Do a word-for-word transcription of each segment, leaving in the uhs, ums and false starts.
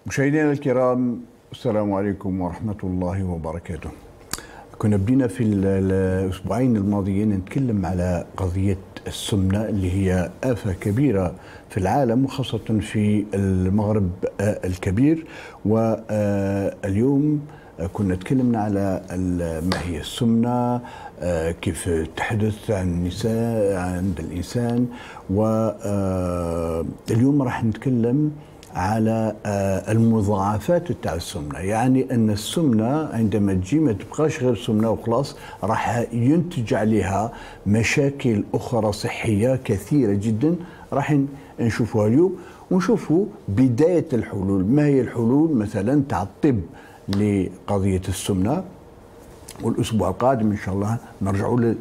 مشاهدينا الكرام، السلام عليكم ورحمة الله وبركاته. كنا بدينا في الأسبوعين الماضيين نتكلم على قضية السمنة اللي هي آفة كبيرة في العالم وخاصة في المغرب الكبير. واليوم كنا تكلمنا على ما هي السمنة، كيف تحدث عن النساء عند الإنسان. واليوم راح نتكلم على المضاعفات تاع السمنه، يعني ان السمنه عندما تجي ما تبقاش غير سمنه وخلاص، راح ينتج عليها مشاكل اخرى صحيه كثيره جدا راح نشوفوها اليوم، ونشوفوا بدايه الحلول. ما هي الحلول مثلا تاع الطب لقضيه السمنه؟ والاسبوع القادم ان شاء الله نرجعوا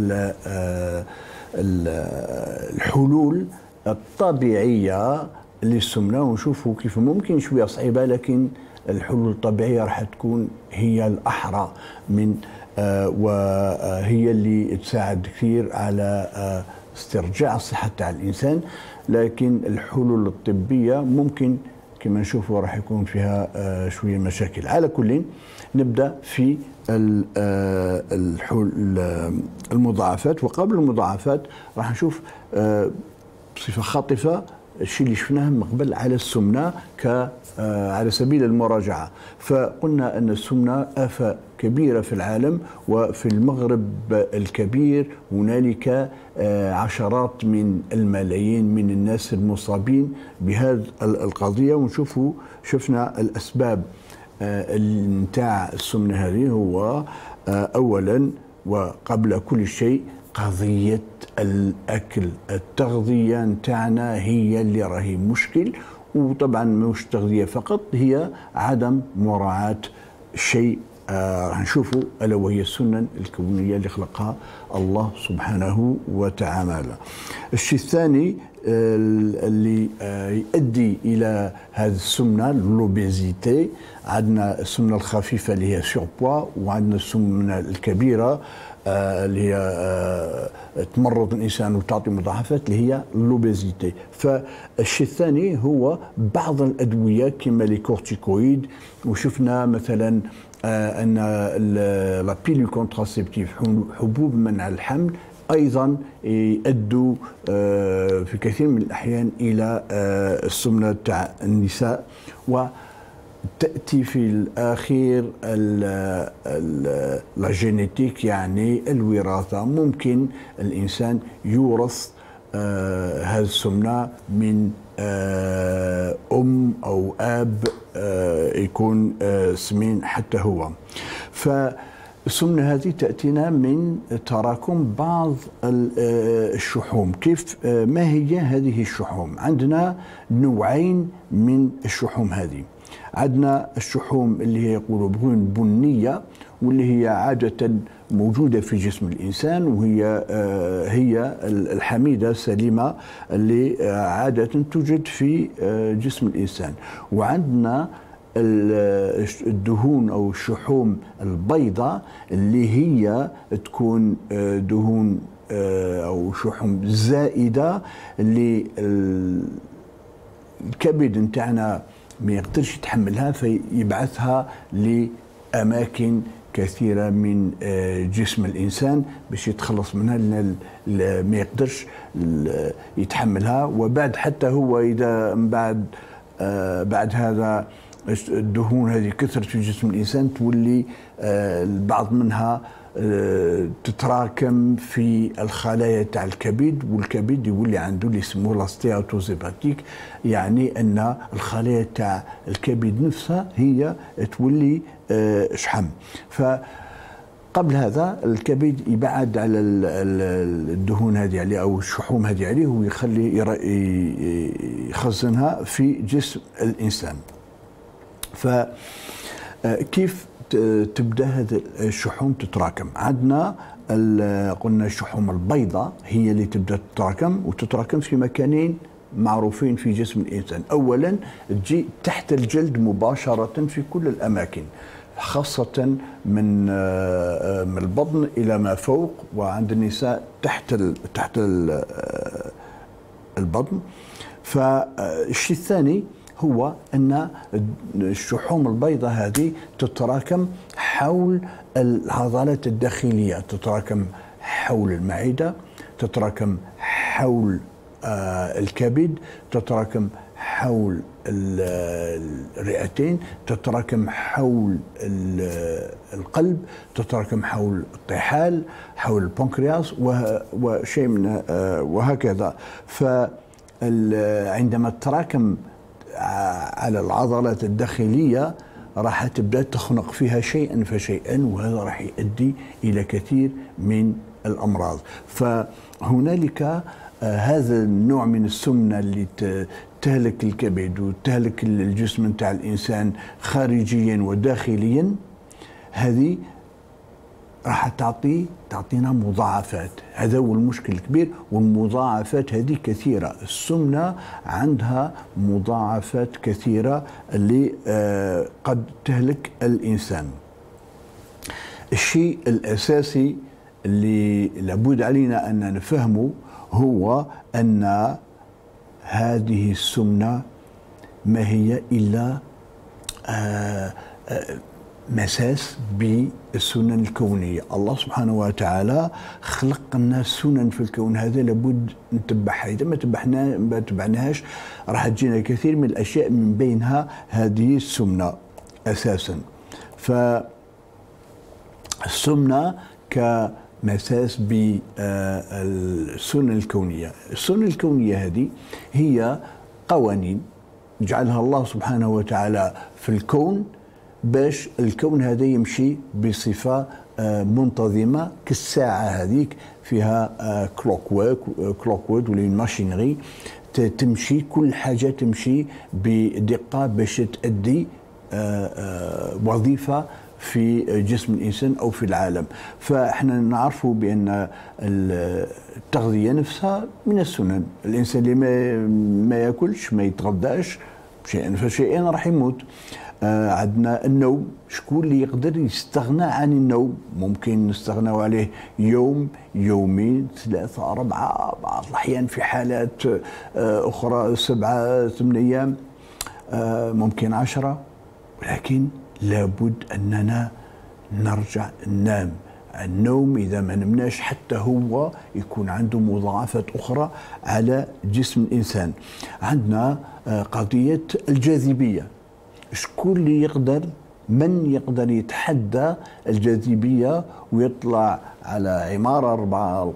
للحلول الطبيعيه للسمنة، ونشوفوا كيف ممكن شوية صعيبة، لكن الحلول الطبيعية راح تكون هي الأحرى من آه وهي اللي تساعد كثير على آه استرجاع الصحة تاع الإنسان. لكن الحلول الطبية ممكن كما نشوفوا راح يكون فيها آه شوية مشاكل. على كل نبدأ في المضاعفات. وقبل المضاعفات راح نشوف آه بصفة خاطفة الشيء اللي شفناه من قبل على السمنة ك على سبيل المراجعة. فقلنا أن السمنة آفة كبيرة في العالم، وفي المغرب الكبير هنالك عشرات من الملايين من الناس المصابين بهذه القضية. ونشوفوا شفنا الأسباب نتاع السمنة هذه. هو أولا وقبل كل شيء قضية الأكل، التغذية نتاعنا هي اللي راهي مشكل. وطبعا مش التغذية فقط، هي عدم مراعاة شيء آه راح نشوفه، ألا وهي السنن الكونية اللي خلقها الله سبحانه وتعالى. الشيء الثاني آه اللي آه يؤدي إلى هذه السمنة اللوبيزيتي. عندنا السمنة الخفيفة اللي هي سوربوا، وعندنا السمنة الكبيرة آه اللي هي آه تمرض الانسان وتعطي مضاعفات اللي هي اللوبيزيتي. فالشيء الثاني هو بعض الادويه كما لي كورتيكويد. وشفنا مثلا آه ان لا بيلو كونتراسيبتيف، حبوب منع الحمل، ايضا يؤدوا آه في كثير من الاحيان الى آه السمنه تاع النساء. و تأتي في الأخير لا جينيتيك، يعني الوراثة. ممكن الإنسان يورث آه هذه السمنة من آه أم أو أب آه يكون آه سمين حتى هو. فالسمنة هذه تأتينا من تراكم بعض الشحوم. كيف آه ما هي هذه الشحوم؟ عندنا نوعين من الشحوم هذه. عندنا الشحوم اللي هي يقولوا برون بنية، واللي هي عادة موجودة في جسم الإنسان، وهي آه هي الحميدة السليمة اللي آه عادة توجد في آه جسم الإنسان. وعندنا الدهون أو الشحوم البيضاء اللي هي تكون آه دهون آه أو شحوم زائدة اللي الكبد نتاعنا ما يقدرش يتحملها، فيبعثها لأماكن كثيرة من جسم الإنسان باش يتخلص منها، لأن ما يقدرش يتحملها. وبعد حتى هو إذا من بعد بعد هذا الدهون هذه كثرت في جسم الإنسان، تولي البعض منها تتراكم في الخلايا تاع الكبد، والكبد يولي عنده اللي يسموه لاستياتوز هيباتيك، يعني ان الخلايا تاع الكبد نفسها هي تولي شحم. فقبل هذا الكبد يبعد على الدهون هذه عليه او الشحوم هذه عليه، ويخلي يخزنها في جسم الانسان. فكيف تبدا هذه الشحوم تتراكم؟ عندنا قلنا الشحوم البيضاء هي اللي تبدا تتراكم، وتتراكم في مكانين معروفين في جسم الانسان. اولا تجي تحت الجلد مباشره في كل الاماكن، خاصه من من البطن الى ما فوق، وعند النساء تحت تحت البطن. فالشيء الثاني هو أن الشحوم البيضاء هذه تتراكم حول العضلات الداخلية، تتراكم حول المعدة، تتراكم حول آه الكبد، تتراكم حول الرئتين، تتراكم حول القلب، تتراكم حول الطحال، حول البنكرياس وشيء من وهكذا. فعندما تتراكم على العضلات الداخلية راح تبدأ تخنق فيها شيئا فشيئا، وهذا راح يؤدي إلى كثير من الأمراض. فهنالك هذا النوع من السمنة اللي تهلك الكبد وتهلك الجسم نتاع الإنسان خارجيا وداخليا، هذه راح تعطي تعطينا مضاعفات. هذا هو المشكل الكبير، والمضاعفات هذه كثيرة. السمنة عندها مضاعفات كثيرة اللي قد تهلك الإنسان. الشيء الأساسي اللي لابد علينا أن نفهمه هو أن هذه السمنة ما هي إلا مساس بالسنن الكونية. الله سبحانه وتعالى خلق لنا سنن في الكون، هذا لابد نتبعها. إذا ما تبعناها ما تبعناهاش راح تجينا كثير من الأشياء، من بينها هذه السمنة أساسا. فالسمنة كمساس بالسنن الكونية. السنن الكونية هذه هي قوانين جعلها الله سبحانه وتعالى في الكون باش الكون هذا يمشي بصفة منتظمة، كالساعة هذيك فيها كلوك وورك كلوك وورد ولا ماشينري تمشي، كل حاجة تمشي بدقة باش تؤدي وظيفة في جسم الإنسان أو في العالم. فإحنا نعرفوا بأن التغذية نفسها من السنن. الإنسان اللي ما, ما يأكلش ما يتغذاش شيئا فشيئا راح يموت. آه عندنا النوم، شكون اللي يقدر يستغنى عن النوم؟ ممكن نستغنوا عليه يوم يومين ثلاثة أربعة، بعض الأحيان في حالات آه أخرى سبعة ثمان أيام، آه ممكن عشرة، ولكن لابد أننا نرجع ننام. النوم إذا ما نمناش حتى هو يكون عنده مضاعفات أخرى على جسم الإنسان. عندنا آه قضية الجاذبية، شكون اللي يقدر من يقدر يتحدى الجاذبية ويطلع على عمارة أربعة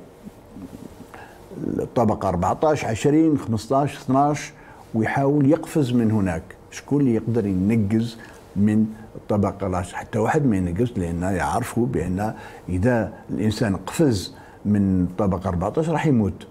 طبقة أربعطاش عشرين خمسطاش اثناش ويحاول يقفز من هناك؟ شكون اللي يقدر ينقز من الطبقة؟ حتى واحد ما ينقز، لأن يعرفوا بأن إذا الإنسان قفز من طبقة أربعطاش راح يموت،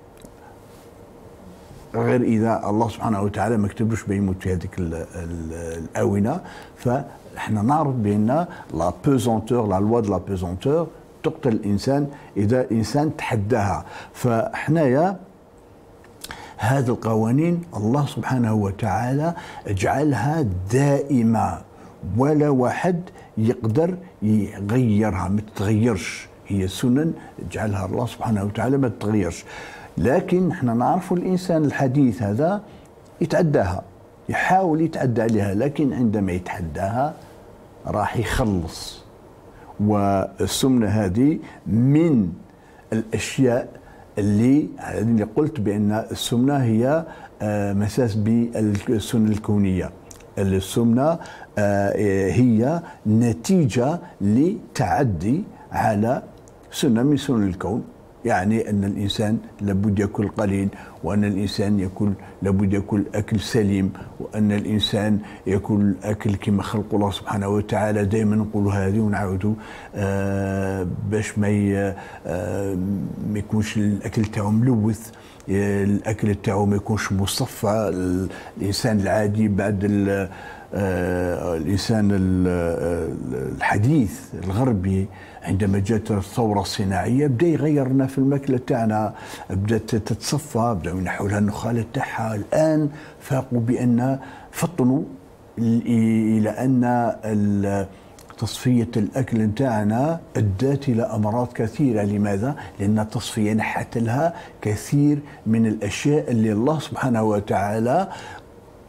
غير إذا الله سبحانه وتعالى ما كتبلوش بيموت في هذيك الآونة. فإحنا نعرف بأن لا بيزونتور، لا لوا دو لا بيزونتور تقتل الإنسان إذا الإنسان تحداها. فإحنايا هذه القوانين الله سبحانه وتعالى اجعلها دائمة، ولا واحد يقدر يغيرها، ما تتغيرش. هي سنن جعلها الله سبحانه وتعالى ما تتغيرش. لكن احنا نعرف الإنسان الحديث هذا يتعداها، يحاول يتعدى عليها، لكن عندما يتحداها راح يخلص. والسمنة هذه من الأشياء اللي اللي قلت بأن السمنة هي مساس بالسنن الكونية. السمنة هي نتيجة لتعدي على سنة من سنن الكون، يعني أن الإنسان لابد يأكل قليل، وأن الإنسان يأكل لابد يأكل أكل سليم، وأن الإنسان يأكل أكل كما خلق الله سبحانه وتعالى. دائما نقول هذه ونعودوا آه باش ما آه ما يكونش الأكل تاعو ملوث، الأكل تاعو ما يكونش مصفى. الإنسان العادي بعد آه الإنسان الحديث الغربي عندما جاءت الثورة الصناعية بدا يغيرنا في الماكلة تاعنا، بدات تتصفى، بداو ينحوا لها النخالة تاعها. الآن فاقوا بأن فطنوا إلى أن تصفية الأكل نتاعنا أدت إلى أمراض كثيرة. لماذا؟ لأن التصفية نحت لها كثير من الأشياء اللي الله سبحانه وتعالى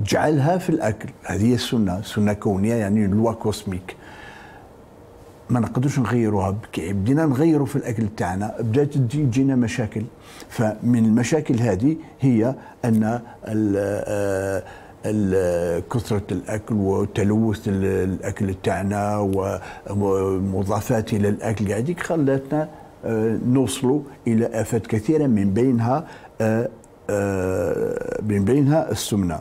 جعلها في الأكل. هذه السنة، سنة كونية يعني لوا كوسميك، ما نقدرش نغيروها. بدينا نغيروا في الأكل تاعنا بدات تجينا مشاكل. فمن المشاكل هذه هي أن كثرة الأكل وتلوث الأكل تاعنا ومضافات إلى الأكل قاعدين خلتنا نوصلوا إلى آفات كثيرة، من بينها من بينها السمنة.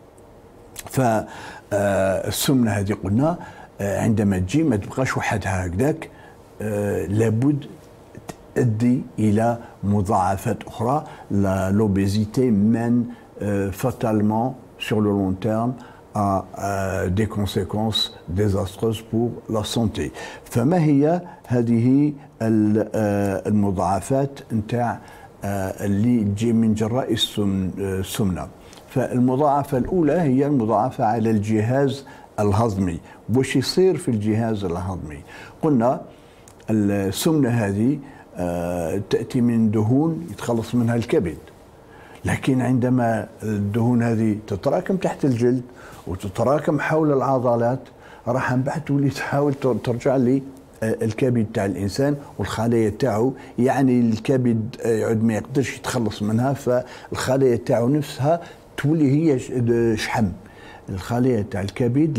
فالسمنة هذه قلنا عندما تجي ما تبقاش وحدها هكذاك، لابد تؤدي إلى مضاعفات أخرى. l'obésité mène fatalement sur le long terme à des conséquences désastreuses pour la santé. فما هي هذه المضاعفات نتاع اللي تجي من جراء السمنة؟ فالمضاعفة الأولى هي المضاعفة على الجهاز الهضمي. واش يصير في الجهاز الهضمي؟ قلنا السمنة هذه تأتي من دهون يتخلص منها الكبد، لكن عندما الدهون هذه تتراكم تحت الجلد وتتراكم حول العضلات، راح من بعد تولي تحاول ترجع لي الكبد تاع الانسان والخلايا تاعو، يعني الكبد يعود ما يقدرش يتخلص منها، فالخلايا تاعو نفسها تولي هي شحم. الخلايا تاع الكبد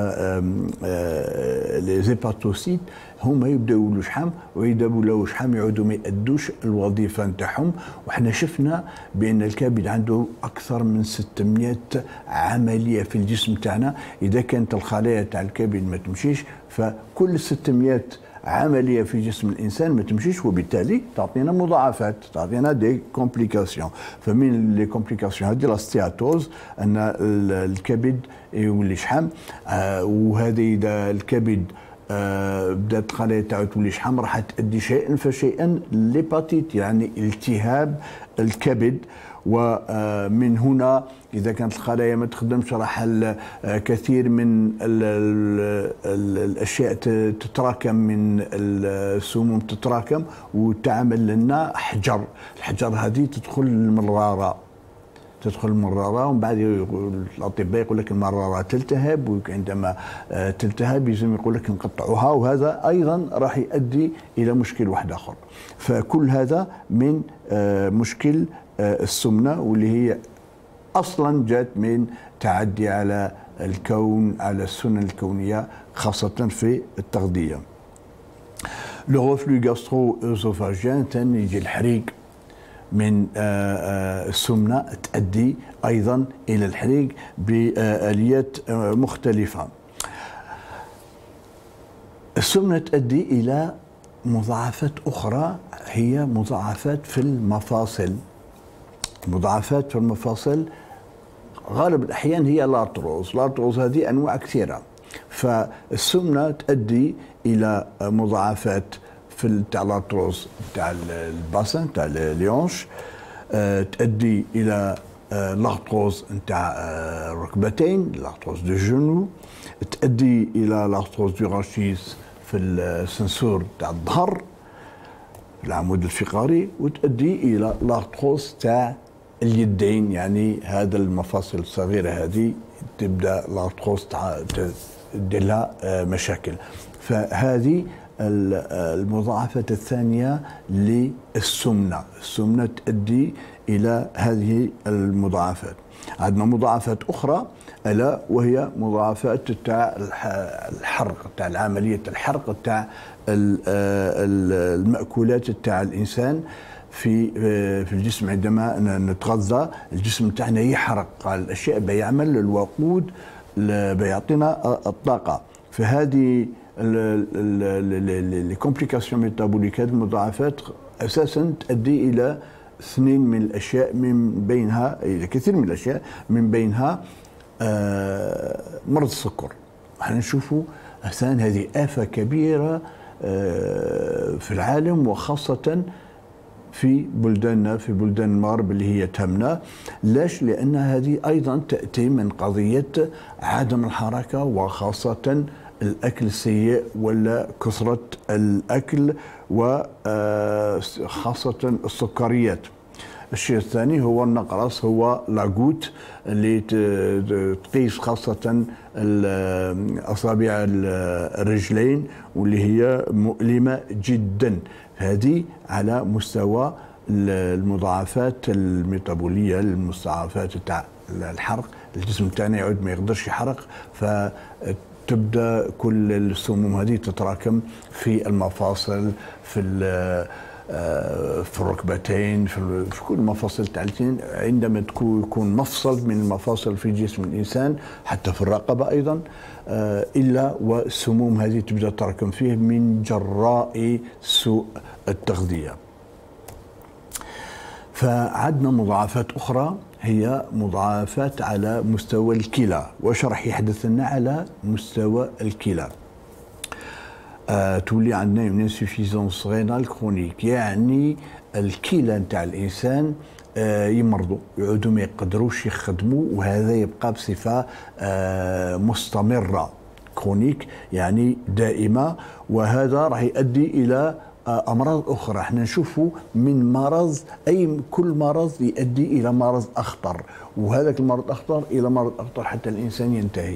لي زيباتوسيت هما يبداو يولوا شحم، واذا ولاو شحم يعودوا ما يأدوش الوظيفه نتاعهم. وحنا شفنا بان الكبد عنده اكثر من ستمائة عمليه في الجسم تاعنا. اذا كانت الخلايا تاع الكبد ما تمشيش، فكل ستمائة عمليه في جسم الانسان ما تمشيش، وبالتالي تعطينا مضاعفات، تعطينا دي كومبليكاسيون. فمن لي كومبليكاسيون هذه لاستياتوز، ان الكبد يولي شحم. آه وهذه اذا الكبد آه بدات الخلايا تاعو تولي شحم، راح تؤدي شيئا فشيئا ليباتيت، يعني التهاب الكبد. ومن هنا إذا كانت الخلايا ما تخدمش راح كثير من ال ال ال الأشياء تتراكم، من السموم تتراكم وتعمل لنا حجر. الحجر هذه تدخل المرارة، تدخل المرارة، ومن بعد الأطباء يقول لك المرارة تلتهب، وعندما تلتهب يلزم يقول لك نقطعوها، وهذا أيضا راح يؤدي إلى مشكل واحد آخر. فكل هذا من مشكل السمنة، واللي هي أصلا جات من تعدي على الكون، على السنن الكونية خاصة في التغذية. لو ريفلو غاسترو اسوفاجيان ثاني يجي الحريق من السمنة، تؤدي أيضا إلى الحريق بآليات مختلفة. السمنة تؤدي إلى مضاعفات أخرى، هي مضاعفات في المفاصل. مضاعفات في المفاصل غالب الأحيان هي الارتروز. الارتروز هذه أنواع كثيرة، فالسمنة تؤدي إلى مضاعفات في تاع الارتروز تاع الباسن تاع اليونش، تؤدي إلى الارتروز نتاع الركبتين، الارتروز دو جونو، تؤدي إلى الارتروز دو راشيس في السنسور تاع الظهر، العمود الفقري، وتؤدي إلى الارتروز تاع اليدين، يعني هذا المفاصل الصغيرة هذه تبدأ الارتروز تدير لها مشاكل. فهذه المضاعفات الثانية للسمنة. السمنة تؤدي إلى هذه المضاعفات. عندنا مضاعفات أخرى ألا وهي مضاعفات تاع الحرق، تاع عملية الحرق تاع المأكولات تاع الإنسان في في الجسم. عندما نتغذى الجسم تاعنا يحرق الأشياء بيعمل الوقود بيعطينا الطاقة. فهذه لي كومبليكاسيون ميتابوليك، هذه المضاعفات أساسا تؤدي إلى اثنين من الأشياء، من بينها إلى كثير من الأشياء، من بينها آه مرض السكر. احنا نشوفوا أساسا هذه آفة كبيرة آه في العالم، وخاصة في بلداننا، في بلدان المغرب اللي هي تهمنا. لاش؟ لأن هذه أيضا تأتي من قضية عدم الحركة، وخاصة الأكل السيء ولا كثرة الأكل، وخاصة السكريات. الشيء الثاني هو النقرس، هو لاغوت اللي تقيس خاصة أصابع الرجلين واللي هي مؤلمة جدا. هذه على مستوى المضاعفات الميتابولية، المضاعفات تاع الحرق، الجسم تاعنا يعود ما يقدرش يحرق، فتبدا كل السموم هذه تتراكم في المفاصل، في في الركبتين، في كل المفاصل تاع الجسم. عندما يكون مفصل من المفاصل في جسم الانسان، حتى في الرقبه ايضا، الا والسموم هذه تبدا تتراكم فيه من جراء سوء التغذيه. فعندنا مضاعفات اخرى هي مضاعفات على مستوى الكلى. واش راح يحدث لنا على مستوى الكلى؟ آه، تولي عندنا اون انسوفيزونس رينال كرونيك، يعني الكلى نتاع الانسان آه يمرضوا، يعودوا ما يقدروش يخدموا، وهذا يبقى بصفه آه مستمره، كرونيك يعني دائمه، وهذا راح يؤدي الى امراض اخرى. احنا نشوفوا من مرض، اي كل مرض يؤدي الى مرض اخطر، وهذاك المرض اخطر الى مرض اخطر حتى الانسان ينتهي.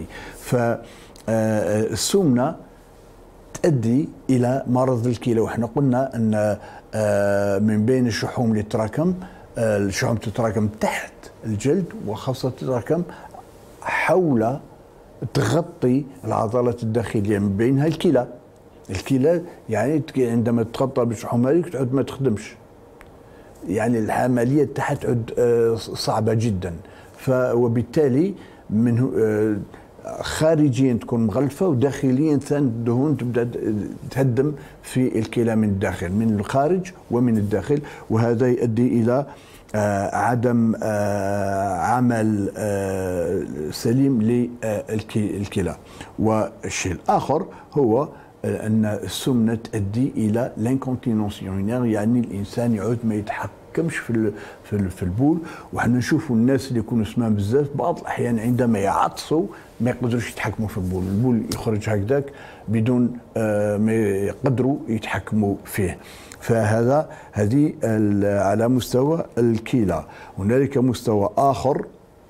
فالسمنه تؤدي الى مرض الكلى، واحنا قلنا ان من بين الشحوم اللي تتراكم، الشحوم تتراكم تحت الجلد، وخاصه تتراكم حول تغطي العضلات الداخليه من بينها الكلى. الكلى يعني عندما تغطى بالشحوم هذيك تعود ما تخدمش، يعني العمليه تاعها تعود صعبه جدا. وبالتالي من خارجيا تكون مغلفه، وداخليا ثاني الدهون تبدا تهدم في الكلى من الداخل، من الخارج ومن الداخل، وهذا يؤدي الى آه عدم آه عمل آه سليم للكلى. والشيء الاخر هو ان السمنه تؤدي الى لانكونتينونس يورينير، يعني الانسان يعود ما يتحكمش في في البول. وحنا نشوفوا الناس اللي يكونوا سمان بزاف بعض الاحيان عندما يعطسوا ما يقدروش يتحكموا في البول، البول يخرج هكذاك بدون آه ما يقدروا يتحكموا فيه. فهذا هذه على مستوى الكلى. هنالك مستوى اخر،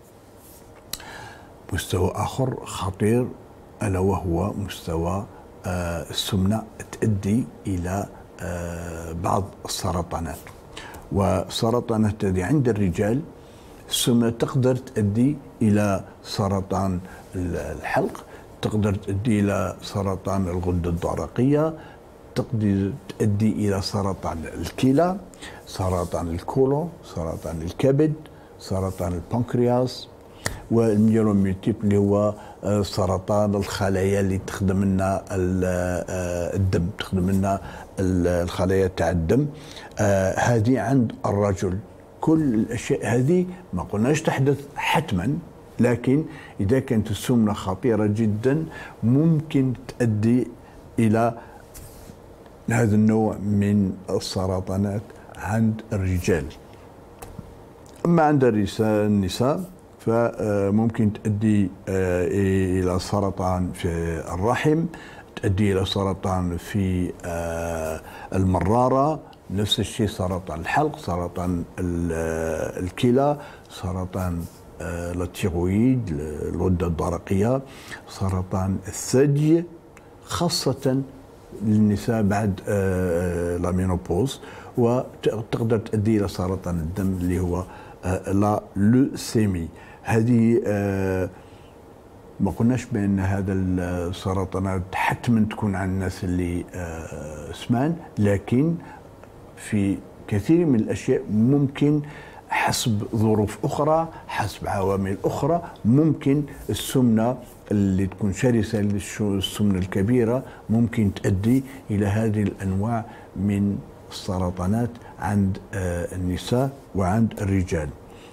مستوى اخر خطير، الا وهو مستوى آه السمنه تؤدي الى آه بعض السرطانات. والسرطانات هذه عند الرجال السمنه تقدر تؤدي الى سرطان الحلق، تقدر تؤدي الى سرطان الغده الدرقيه، تقدر تؤدي الى سرطان الكلى، سرطان الكولون، سرطان الكبد، سرطان البنكرياس، والميلوم ميلتيبل اللي هو سرطان الخلايا اللي تخدم لنا الدم، تخدم لنا الخلايا تاع الدم. هذه عند الرجل. كل الاشياء هذه ما قلناش تحدث حتما، لكن اذا كانت السمنه خطيره جدا ممكن تؤدي الى هذا النوع من السرطانات عند الرجال. اما عند النساء فممكن تؤدي الى سرطان في الرحم، تؤدي الى سرطان في المراره، نفس الشيء سرطان الحلق، سرطان الكلى، سرطان التيرويد، الغده الدرقيه، سرطان الثدي، خاصه للنساء بعد لا مينوبوز، وتقدر تؤدي الى سرطان الدم اللي هو لا لوسيمي. هذه ما قلناش بان هذا السرطانات حتما تكون عند الناس اللي سمان، لكن في كثير من الاشياء ممكن حسب ظروف اخرى، حسب عوامل اخرى، ممكن السمنه اللي تكون شرسه للسمنه الكبيره ممكن تؤدي الى هذه الانواع من السرطانات عند النساء وعند الرجال.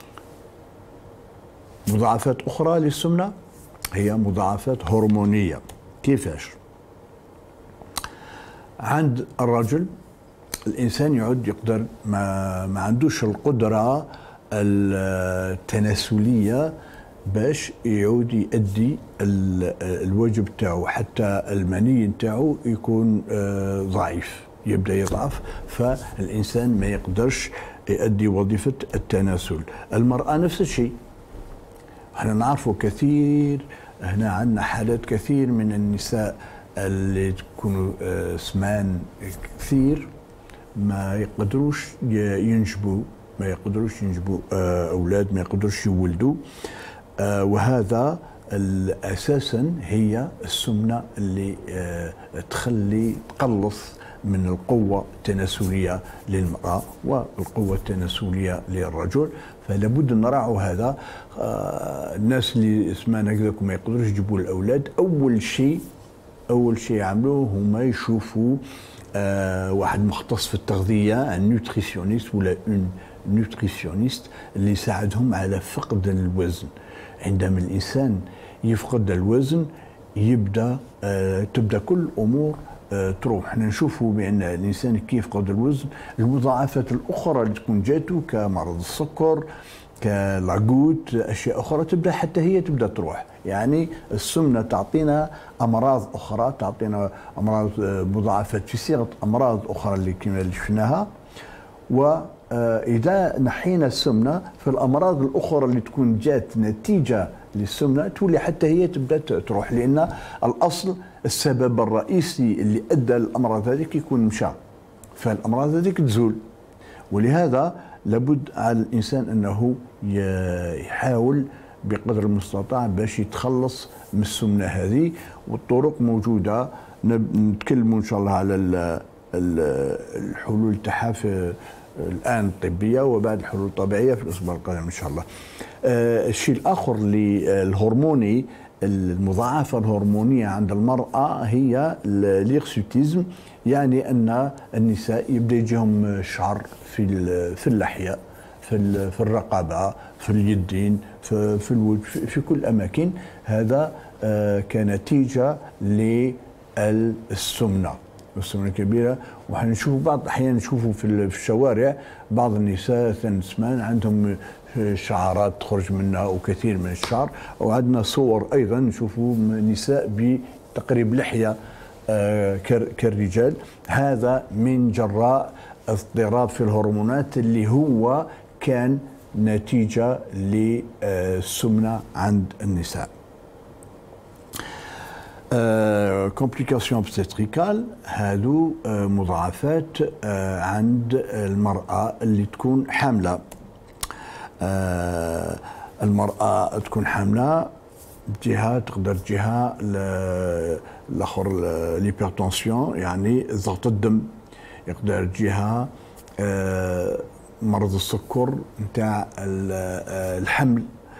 مضاعفات اخرى للسمنه هي مضاعفات هرمونيه. كيفاش؟ عند الرجل الانسان يعود يقدر ما, ما عندوش القدره التناسليه باش يعود يؤدي الواجب تاعو، حتى المني تاعو يكون ضعيف، يبدا يضعف، فالانسان ما يقدرش يؤدي وظيفة التناسل. المرأة نفس الشيء. احنا نعرفوا كثير، هنا عندنا حالات كثير من النساء اللي تكونوا سمان كثير ما يقدروش ينجبوا، ما يقدروش ينجبوا أولاد، ما يقدروش يولدوا، وهذا اساسا هي السمنه اللي تخلي تقلص من القوه التناسليه للمراه والقوه التناسليه للرجل. فلا بد نراعوا هذا. الناس اللي سمان هكذاك ما يقدروش يجيبوا الاولاد، اول شيء اول شيء يعملوه هما يشوفوا واحد مختص في التغذيه، النيوتريسيونيست ولا اون نيوتريسيونيست اللي يساعدهم على فقد الوزن. عندما الإنسان يفقد الوزن يبدأ آه تبدأ كل أمور آه تروح. احنا نشوفوا بأن الإنسان كي يفقد الوزن المضاعفات الأخرى اللي تكون جاته كمرض السكر كلاغوت أشياء أخرى تبدأ حتى هي تبدأ تروح. يعني السمنة تعطينا أمراض أخرى، تعطينا أمراض آه مضاعفات في صيغة أمراض أخرى اللي كما اللي شفناها. و إذا نحينا السمنة فالأمراض الأخرى اللي تكون جات نتيجة للسمنة تولي حتى هي تبدأ تروح، لأن الأصل السبب الرئيسي اللي أدى الأمراض هذيك يكون مشى، فالأمراض هذيك تزول. ولهذا لابد على الإنسان أنه يحاول بقدر المستطاع باش يتخلص من السمنة هذه، والطرق موجودة. نتكلموا إن شاء الله على الحلول تاعها في الآن الطبية، وبعد الحلول الطبيعية في الأسبوع القادم إن شاء الله. آه الشيء الآخر الهرموني، المضاعفة الهرمونية عند المرأة هي الهيرسوتيزم، يعني أن النساء يبدأ يجيهم شعر في في اللحية، في في الرقبة، في اليدين، في في الوجه، في كل الأماكن. هذا آه كنتيجة للسمنة، السمنة كبيرة. وحنشوف بعض الأحيان نشوفوا في الشوارع بعض النساء ثمان عندهم شعرات تخرج منها وكثير من الشعر، وعندنا صور أيضا نشوفوا نساء بتقريب لحية كالرجال. هذا من جراء اضطراب في الهرمونات اللي هو كان نتيجة للسمنة عند النساء. كومبليكاسيون اوبستريكال هادو مضاعفات عند المرأة اللي تكون حاملة. المرأة تكون حاملة جهة تقدر جهة الآخر ليبرتونسيون يعني ضغط الدم، يقدر جهة مرض السكر نتاع الحمل،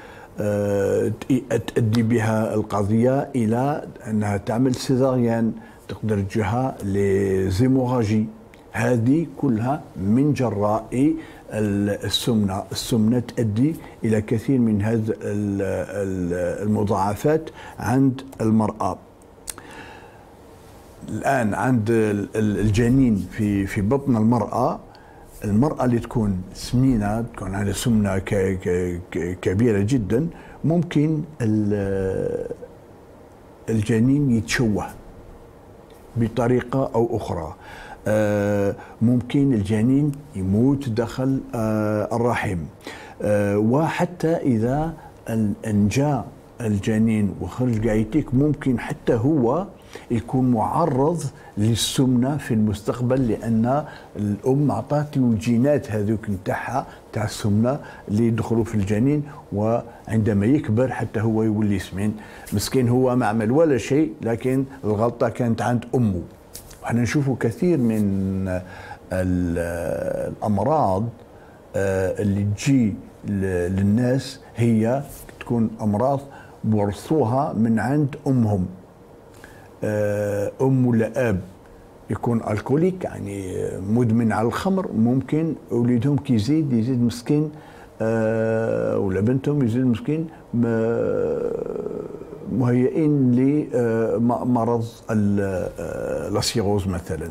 تؤدي بها القضية إلى أنها تعمل سيزاريان، تقدر تجيها لزيموراجي. هذه كلها من جراء السمنة. السمنة تؤدي إلى كثير من هذه المضاعفات عند المرأة. الآن عند الجنين في في بطن المرأة، المرأة اللي تكون سمينة تكون على سمنة كبيرة جدا، ممكن الجنين يتشوه بطريقة أو أخرى. ممكن الجنين يموت داخل الرحم، وحتى إذا انجا الجنين وخرج قايتك ممكن حتى هو يكون معرض للسمنة في المستقبل، لأن الأم عطات له الجينات هذوك نتاعها تاع السمنة اللي يدخلوا في الجنين، وعندما يكبر حتى هو يولي سمين. مسكين هو ما عمل ولا شيء، لكن الغلطة كانت عند أمه. وحنا نشوفوا كثير من الأمراض اللي تجي للناس هي تكون أمراض ورثوها من عند أمهم. أم ولا أب يكون الكوليك يعني مدمن على الخمر، ممكن أولادهم كي يزيد يزيد مسكين، ولا بنتهم يزيد مسكين مهيئين لمرض السيروز مثلا.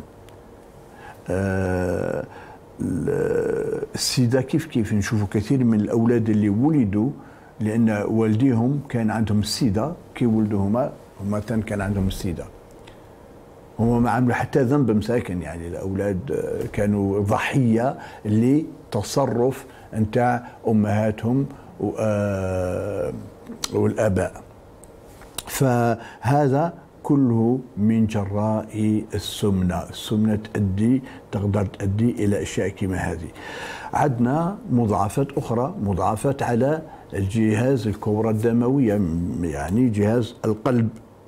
السيدا كيف كيف نشوفوا كثير من الأولاد اللي ولدوا لأن والديهم كان عندهم السيدا، كي ولدوا هما هما كان عندهم السيدا. هم ما عملوا حتى ذنب مساكن، يعني الاولاد كانوا ضحيه لتصرف نتاع امهاتهم والاباء. فهذا كله من جراء السمنه، السمنه تؤدي تقدر تؤدي الى اشياء كما هذه. عندنا مضاعفات اخرى، مضاعفات على الجهاز الكرة الدمويه، يعني جهاز القلب.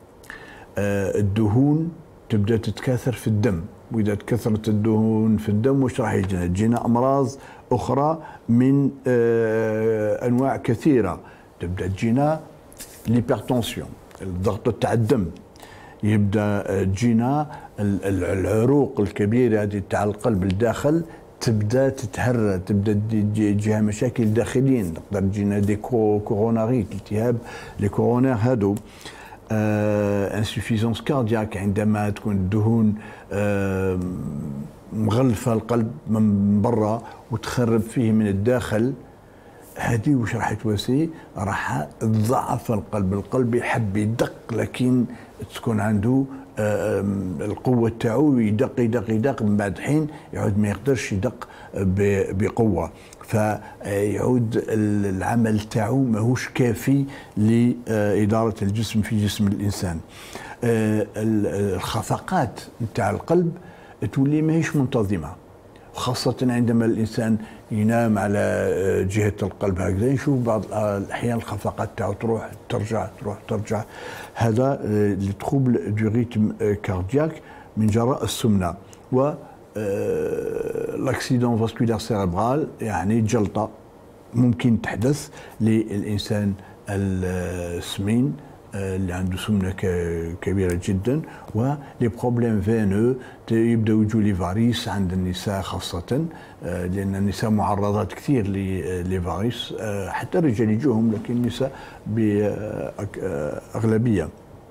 الدهون تبدا تتكاثر في الدم، واذا تكثرت الدهون في الدم وش راح يجينا؟ تجينا امراض اخرى من انواع كثيره. تبدا تجينا ليبرتونسيون، الضغط تاع الدم، يبدا تجينا العروق الكبيره هذه تاع القلب الداخل تبدا تتهرى، تبدا تجيها مشاكل داخليا، تقدر تجينا دي كوروناريت، التهاب لي كورونير هادو. انسوفيزونس كاردياك، عندما تكون الدهون آه مغلفه القلب من برا وتخرب فيه من الداخل، هذه واش راح تواسي؟ راح تضعف القلب. القلب يحب يدق لكن تكون عنده آه القوه تاعو، يدق يدق يدق من بعد حين يعود ما يقدرش يدق بقوه، فيعود العمل تاعو ماهوش كافي لإدارة الجسم في جسم الإنسان. الخفقات نتاع القلب تولي ماهيش منتظمة، خاصة عندما الإنسان ينام على جهة القلب هكذا، نشوف بعض الأحيان الخفقات تاعو تروح ترجع تروح ترجع. هذا لتروبل دو ريتم كاردياك من جراء السمنة. و الاكسيدون فاسكولار سيريبرال، يعني جلطه ممكن تحدث للانسان السمين اللي عنده سمنه كبيره جدا. ولي بروبليم فينو يبداو يجوا لي فاريس عند النساء خاصه، لان النساء معرضات كثير لفاريس، حتى الرجال يجوهم لكن النساء باغلبيه.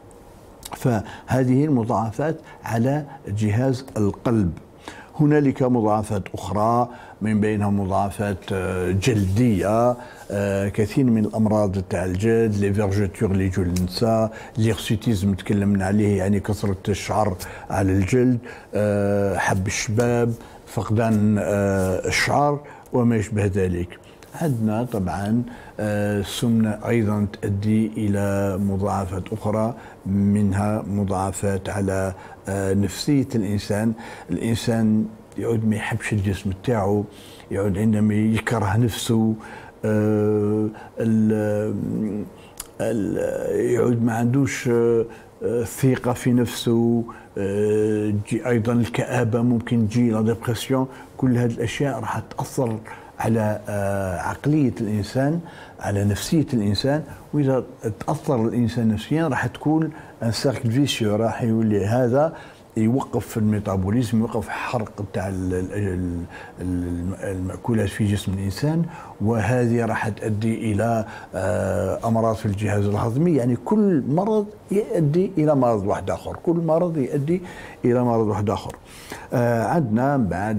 فهذه المضاعفات على جهاز القلب. هنالك مضاعفات أخرى، من بينها مضاعفات جلدية، كثير من الأمراض تاع الجلد، لي فيرجيتور اللي يجوا للنساء، ليرسوتيزم تكلمنا عليه، يعني كثرة الشعر على الجلد، حب الشباب، فقدان الشعر وما يشبه ذلك. عندنا طبعا السمنة أيضا تؤدي إلى مضاعفات أخرى، منها مضاعفات على نفسية الإنسان. الإنسان يعود ما يحبش الجسم تاعو، يعود عندما يكره نفسه، يعود ما عندوش ثقة في نفسه، تجي أيضا الكآبة، ممكن تجي لا ديبرسيون. كل هذه الأشياء راح تأثر على عقلية الإنسان، على نفسية الإنسان. وإذا تأثر الإنسان نفسيا راح تكون ان سيركل فيسيو، راح يولي هذا يوقف في الميتابوليزم، يوقف حرق تاع المأكولات في جسم الإنسان، وهذه راح تؤدي إلى أمراض في الجهاز الهضمي. يعني كل مرض يؤدي إلى مرض واحد آخر، كل مرض يؤدي إلى مرض واحد آخر. عندنا بعد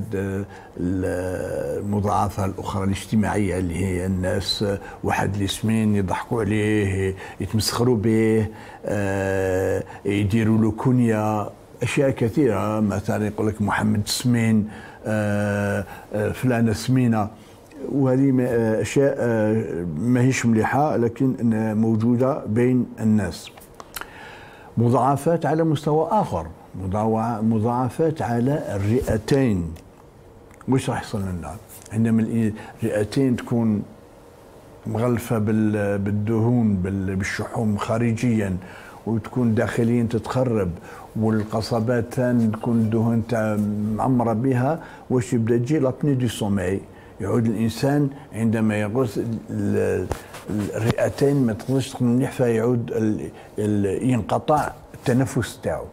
المضاعفة الأخرى الاجتماعية، اللي هي الناس واحد اللي سمين يضحكوا عليه، يتمسخروا به، يديروا له كنية، أشياء كثيرة. مثلا يقول لك محمد سمين، فلانة سمينة، وهذه أشياء ما هيش مليحة لكن موجودة بين الناس. مضاعفات على مستوى آخر، مضاعفات على الرئتين. وش راح يحصل لنا عندما الرئتين تكون مغلفة بالدهون بالشحوم خارجيا، وتكون داخليا تتخرب، والقصبات ثاني تكون الدهون معمرة بها، واش يبدا تجي لابني دو سومي. يعود الانسان عندما يغوص الرئتين ما تقدرش تكون مليح، فيعود ينقطع التنفس تاعو.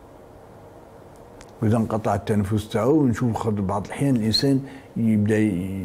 واذا انقطع التنفس تاعو نشوف بعض الاحيان الانسان يبدا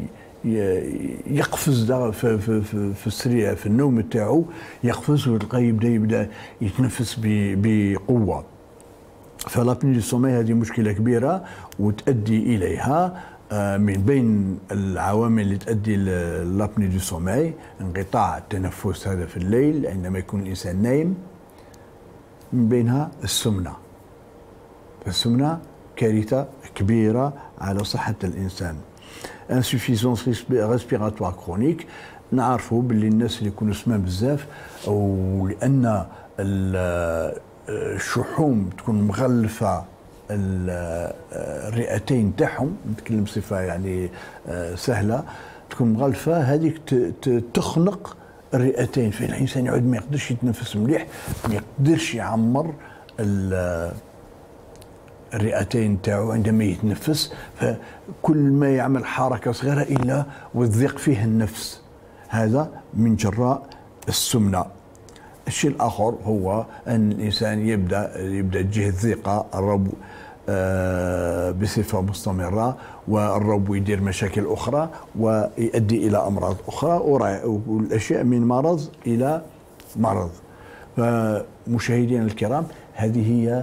يقفز في في في, في السرير في النوم تاعو، يقفز وتلقاه يبدا يبدا يتنفس بقوه. فلابني دو سومي هذه مشكله كبيره، وتؤدي اليها من بين العوامل اللي تؤدي لابني دو سومي انقطاع التنفس هذا في الليل عندما يكون الانسان نايم، من بينها السمنه. فالسمنة كارثة كبيرة على صحة الإنسان. انسوفيزونس ريسبيراتوار كرونيك، نعرفوا باللي الناس اللي يكونوا سمان بزاف او لان الشحوم تكون مغلفه الرئتين تاعهم، نتكلم بصفه يعني سهله، تكون مغلفه هذيك تخنق الرئتين، فالانسان يعود ما يقدرش يتنفس مليح، ما يقدرش يعمر الرئتين تاعو عندما يتنفس، فكل ما يعمل حركه صغيره الا وتضيق فيه النفس، هذا من جراء السمنه. الشيء الاخر هو ان الانسان يبدا يبدا تجيه الضيقه، الربو آه بصفه مستمره، والربو يدير مشاكل اخرى ويؤدي الى امراض اخرى، والاشياء من مرض الى مرض. فمشاهدينا الكرام، هذه هي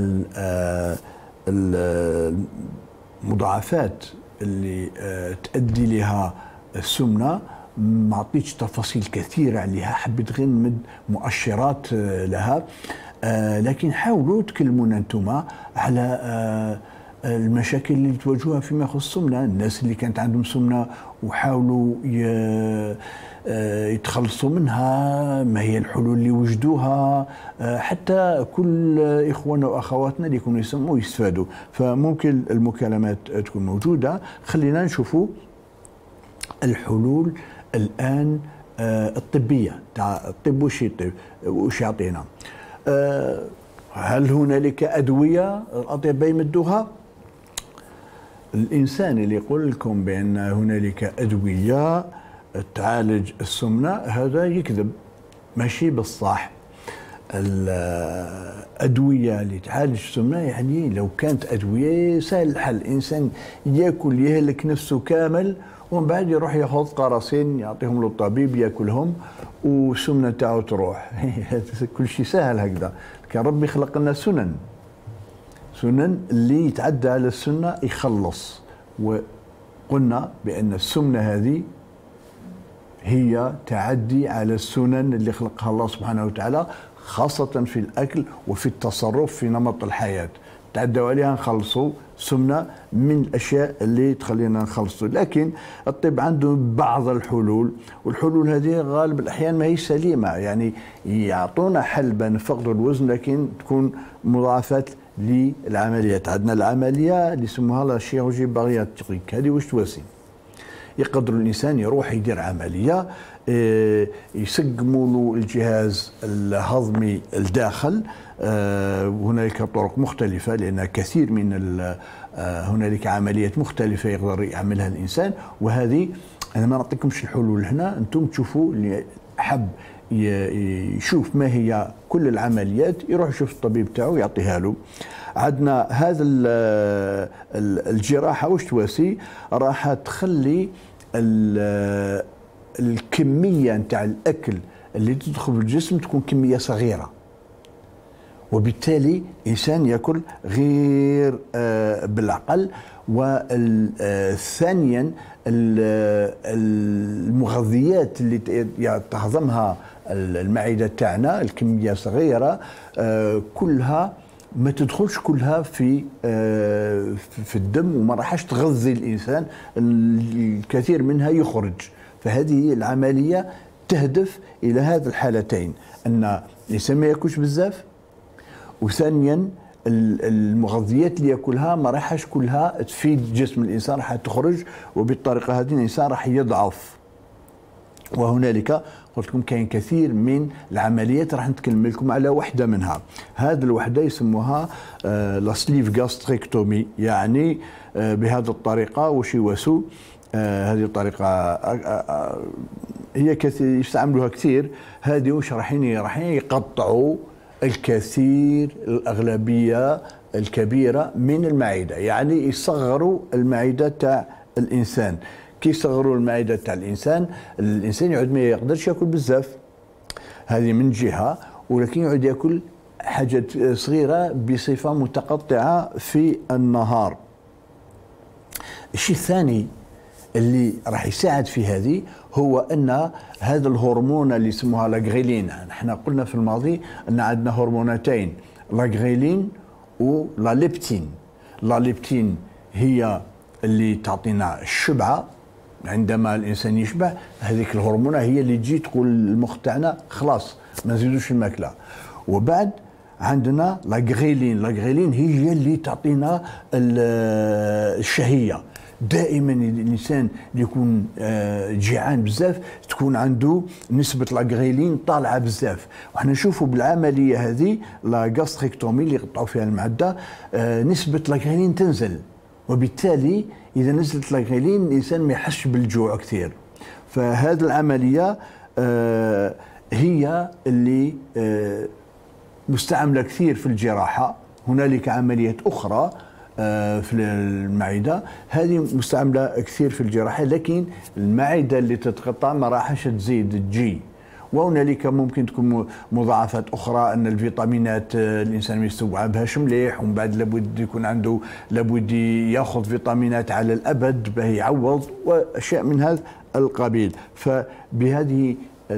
المضاعفات اللي تؤدي لها السمنه. ما عطيتش تفاصيل كثيره عليها، حبيت غير نمد مؤشرات لها، لكن حاولوا تكلمونا انتم على المشاكل اللي تواجهوها فيما يخص السمنه، الناس اللي كانت عندهم سمنه وحاولوا يتخلصوا منها، ما هي الحلول اللي وجدوها، حتى كل اخواننا واخواتنا اللي يكونوا يسمعوا يستفادوا. فممكن المكالمات تكون موجوده، خلينا نشوفوا الحلول الان الطبيه تاع الطب. وش يطيب وش يعطينا؟ هل هنالك ادويه الاطباء يمدوها؟ الانسان اللي يقول لكم بان هنالك ادويه تعالج السمنه هذا يكذب، ماشي بالصح. الادويه اللي تعالج السمنه يعني لو كانت ادويه سهل الحل، الانسان ياكل يهلك نفسه كامل ومن بعد يروح ياخذ قراصين يعطيهم له الطبيب ياكلهم والسمنه تاعو تروح. كل شيء سهل هكذا، كان ربي خلق لنا سنن، سنن اللي يتعدى على السنه يخلص. وقلنا بان السمنه هذه هي تعدي على السنن اللي خلقها الله سبحانه وتعالى، خاصة في الأكل وفي التصرف في نمط الحياة، تعدوا عليها نخلصوا سمنة من الأشياء اللي تخلينا نخلصوا. لكن الطب عنده بعض الحلول، والحلول هذه غالب الأحيان ما هي سليمة، يعني يعطونا حل بنفقدوا الوزن لكن تكون مضاعفات للعمليات. عندنا العملية اللي يسموها لا شيروجي بارياتريك، هذه واش تواسي؟ يقدر الانسان يروح يدير عمليه، يسقموا له الجهاز الهضمي الداخل. هنالك طرق مختلفه، لان كثير من هنالك عمليات مختلفه يقدر يعملها الانسان، وهذه انا ما نعطيكمش الحلول هنا، انتم تشوفوا اللي حب يشوف ما هي كل العمليات يروح يشوف الطبيب تاعو يعطيها له. عندنا هذا الجراحه واش تواسي؟ راح تخلي الكميه نتاع الاكل اللي تدخل في الجسم تكون كميه صغيره، وبالتالي الانسان ياكل غير بالعقل. وثانيا المغذيات اللي تهضمها المعده تاعنا الكميه صغيره كلها ما تدخلش كلها في في الدم وما راحش تغذي الانسان، الكثير منها يخرج. فهذه العمليه تهدف الى هذه الحالتين، ان الانسان ما ياكلش بزاف، وثانيا المغذيات اللي ياكلها ما راحش كلها تفيد جسم الانسان، راح تخرج، وبالطريقه هذه الانسان راح يضعف. وهنالك قلت لكم كاين كثير من العمليات، راح نتكلم لكم على واحده منها. هذه الوحده يسموها لا سليف جاستريكتومي، يعني آه بهذه الطريقه واش يواسوا. آه هذه الطريقه آه آه هي كثير يستعملوها كثير. هذه واش رايحين رايحين يقطعوا الكثير الاغلبيه الكبيره من المعده، يعني يصغروا المعده تاع الانسان. كي يصغروا المعده تاع الانسان، الانسان يعود ما يقدرش ياكل بزاف، هذه من جهه، ولكن يعود ياكل حاجات صغيره بصفه متقطعه في النهار. الشيء الثاني اللي راح يساعد في هذه هو ان هذا الهرمون اللي يسموها لاغريلين، نحن قلنا في الماضي ان عندنا هرموناتين، لاغريلين ولا ليبتين. لا ليبتين هي اللي تعطينا الشبعه، عندما الانسان يشبع هذيك الهرمونه هي اللي تجي تقول المخ تاعنا خلاص ما نزيدوش الماكله. وبعد عندنا لا غريلين، لا غريلين هي اللي تعطينا الشهيه. دائما الانسان اللي يكون جيعان بزاف تكون عنده نسبه لاغريلين طالعه بزاف، وحنا نشوفوا بالعمليه هذه لا غاستريكتومي اللي يقطعوا فيها المعده نسبه لاغريلين تنزل، وبالتالي اذا نزلت لاغريلين الانسان ما يحسش بالجوع كثير. فهذه العمليه هي اللي مستعمله كثير في الجراحه. هنالك عمليات اخرى في المعده هذه مستعمله كثير في الجراحه، لكن المعده اللي تتقطع ما راحش تزيد تجي. وهنالك ممكن تكون مضاعفات اخرى، ان الفيتامينات الانسان ما يستوعبهاش مليح، ومن بعد لابد يكون عنده لابد ياخذ فيتامينات على الابد باه يعوض، واشياء من هذا القبيل. فبهذه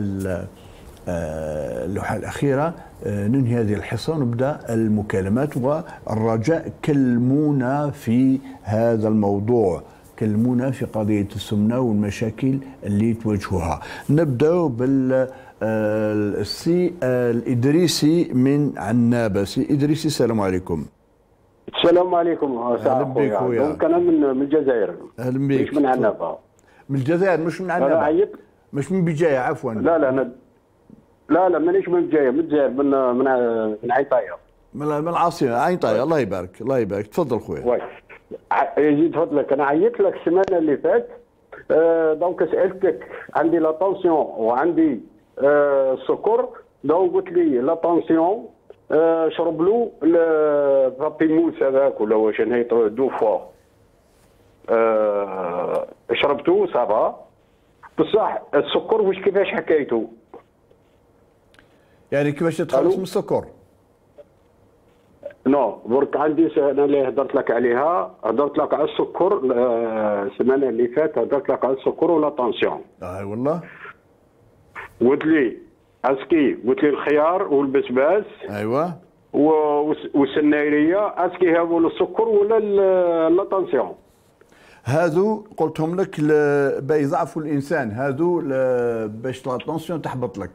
اللوحه الاخيره ننهي هذه الحصه ونبدا المكالمات، والرجاء كلمونا في هذا الموضوع، كلمونا في قضيه السمنه والمشاكل اللي تواجهوها. نبدا بال السي الادريسي من عنابه. سي ادريسي السلام عليكم. السلام عليكم. اهلا بك خويا. دونك انا من من الجزائر. اهلا بك. مش من عنابه. من الجزائر مش من عنابه. انا عيط. مش من بجايه عفوا. لا لا انا لا لا مانيش من الجزائر، من الجزائر من من من عيطايه. من من العاصمه عيطايه. الله يبارك الله يبارك. تفضل خويا. وي يزيد فضلك. انا عيطت لك السمانه اللي فات أه دونك سالتك عندي لا طونسيون وعندي أه السكر، دونك قلت لي لا طونسيون أه شرب له البابيموس هذاك ولا واش نهيتو دو فوا أه شربته صافا، بصح السكر واش كيفاش حكايته؟ يعني كيفاش تتخلص من السكر؟ نو برك عندي انا اللي هضرت لك عليها، هضرت لك على السكر السمانه اللي فاتت، هضرت لك على السكر ولا طونسيون. اه والله. قلت لي اسكي، قلت لي الخيار والبسباس. ايوه. والسنايريه، اسكي هذو السكر ولا لا طونسيون؟ هذو قلتهم لك باش يضعفوا الانسان، هذو باش لا طونسيون تحبط لك.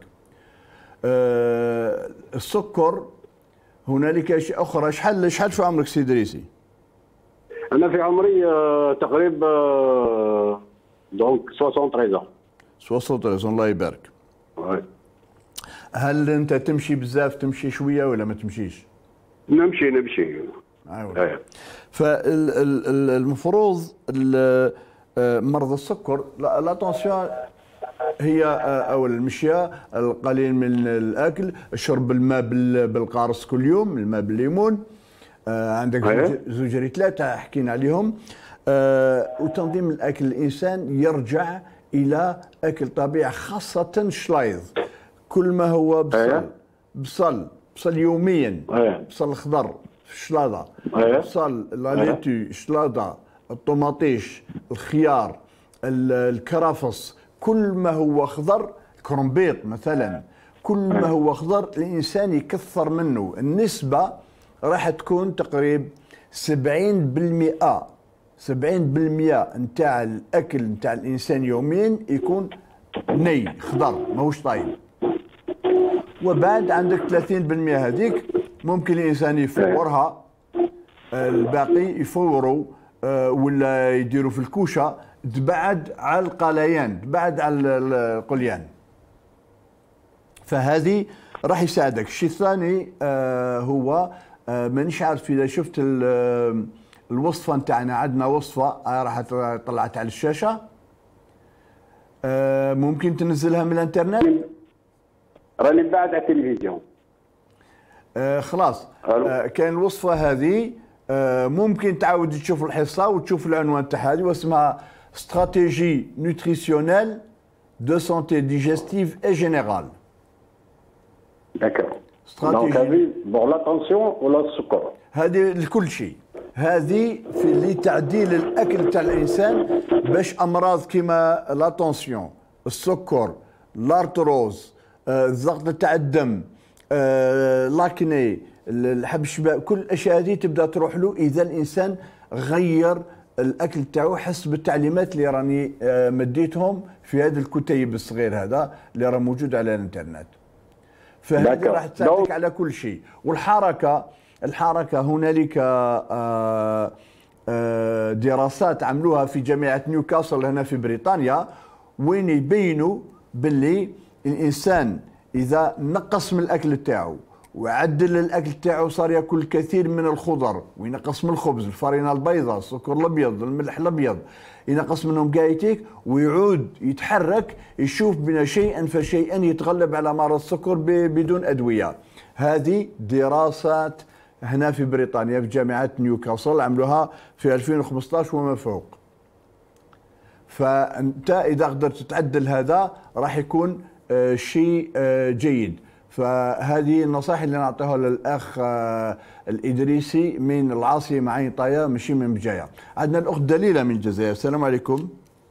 أه السكر هنالك اشياء اخرى. شحال شحال في عمرك سي ادريسي؟ انا في عمري آه تقريبا آه دونك ثلاثة وثلاثين عام. ثلاثة وثلاثين الله يبارك. وي. هل انت تمشي بزاف، تمشي شويه ولا ما تمشيش؟ نمشي نمشي. ايوه. أيوة. فالمفروض مرضى السكر لا طونسيون هي او المشيه، القليل من الاكل، شرب الماء بالقارص كل يوم، الماء بالليمون، عندك زوجري ثلاثه حكينا عليهم، وتنظيم الاكل. الانسان يرجع الى اكل طبيعي، خاصه الشلايض، كل ما هو بصل بصل بصل يوميا، بصل الخضر في الشلاضه، بصل لاليتو شلاضه، الطماطيش، الخيار، الكرفس، كل ما هو خضر، كرنبيط مثلا، كل ما هو خضر الانسان يكثر منه. النسبه راح تكون تقريبا سبعين بالمئة سبعين بالمئة نتاع الاكل نتاع الانسان يوميا يكون ني خضر ماهوش طايب، وبعد عندك ثلاثين بالمئة هذيك ممكن الانسان يفورها، الباقي يفوروا ولا يديروا في الكوشه، تبعد على القليان، تبعد على القليان. فهذه راح يساعدك. الشيء الثاني آه هو آه مانيش عارف اذا شفت الوصفه نتاعنا، عندنا وصفه آه راح طلعت على الشاشه، آه ممكن تنزلها من الانترنت. راني بعد على التلفزيون. آه خلاص. آه كان الوصفه هذه آه ممكن تعاود تشوف الحصه وتشوف العنوان تاع هذه، واسمها استراتيجي نوتريسيونيل دو سانتي ديجستيف اي جينيرال. داكور. دونك هذه بور لا طونسيون ولا السكر؟ هذه لكل شيء. هذه في لتعديل الاكل تاع الانسان باش امراض كيما لا طونسيون، السكر، الارتروز، الضغط تاع الدم، لاكني، الحب الشباب، كل الاشياء هذه تبدا تروح له اذا الانسان غير الاكل تاعو حسب بالتعليمات اللي راني مديتهم في هذا الكتيب الصغير هذا اللي راه موجود على الانترنت. فهذه راح تساعدك على كل شيء. والحركه الحركه هنالك آآ آآ دراسات عملوها في جامعه نيوكاسل هنا في بريطانيا، وين يبينوا باللي الانسان اذا نقص من الاكل تاعو وعدل الاكل تاعو، صار ياكل الكثير من الخضر وينقص من الخبز، الفرينه البيضاء، السكر الابيض، الملح الابيض، ينقص منهم كايتيك ويعود يتحرك، يشوف بنا شيئا فشيئا يتغلب على مرض السكر بدون ادويه. هذه دراسات هنا في بريطانيا في جامعه نيوكاسل عملوها في ألفين وخمسطاش وما فوق. فانت اذا قدرت تعدل هذا راح يكون آه شيء آه جيد. فهذه النصائح اللي نعطيها للاخ آه الادريسي من العاصمه عين طايه ماشي من بجايه. عندنا الاخت دليله من الجزائر. السلام عليكم.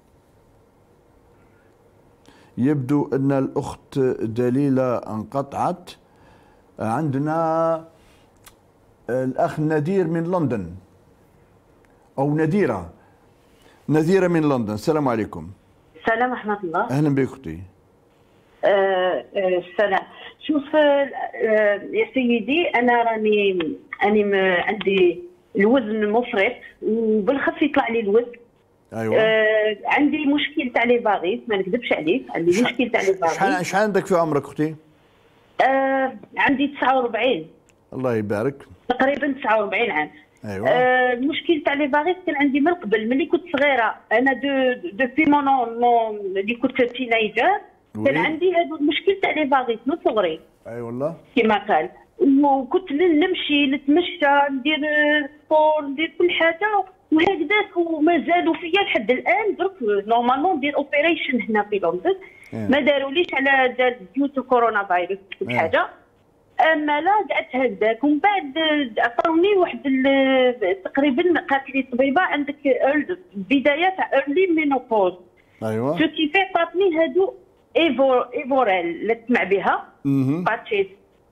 يبدو ان الاخت دليله انقطعت. عندنا الاخ نذير من لندن، او نذيره نذيره من لندن. السلام عليكم. السلام ورحمه الله. اهلا بك اختي. آه آه السلام. شوف آه يا سيدي، انا راني اني عندي الوزن مفرط وبالخف يطلع لي الوزن. ايوه. آه عندي مشكل تاع لي باغيس، ما نكذبش عليك، عندي شح... مشكل تاع لي باغيس. شحال شحال عندك في عمرك اختي؟ آه عندي تسعة وأربعين. الله يبارك. تقريبا تسعة وأربعين عام. ايوه. آه المشكل تاع لي باغيس كان عندي من قبل، ملي كنت صغيره، انا دو دوبي مون مون اللي كنت تينيجر كان عندي هذا المشكل تاع لي باغيس من صغري. اي أيوة والله. كما قال، وكنت نمشي نتمشى ندير سبور ندير كل حاجه وهكذاك، ومازالوا فيا لحد الان. درك نورمالمون ندير اوبريشن هنا في لندن، ما داروليش على ديوتو كورونا فيروس كل حاجه، اما لا قعدت هكذاك. ومن بعد عطاوني واحد تقريبا قالت لي الطبيبه عندك بدايه تاع ايرلي مينوبوز. ايوه. شو كيفاه عطاتني هادو ايفور ايفورال اللي تسمع بها باتشيز،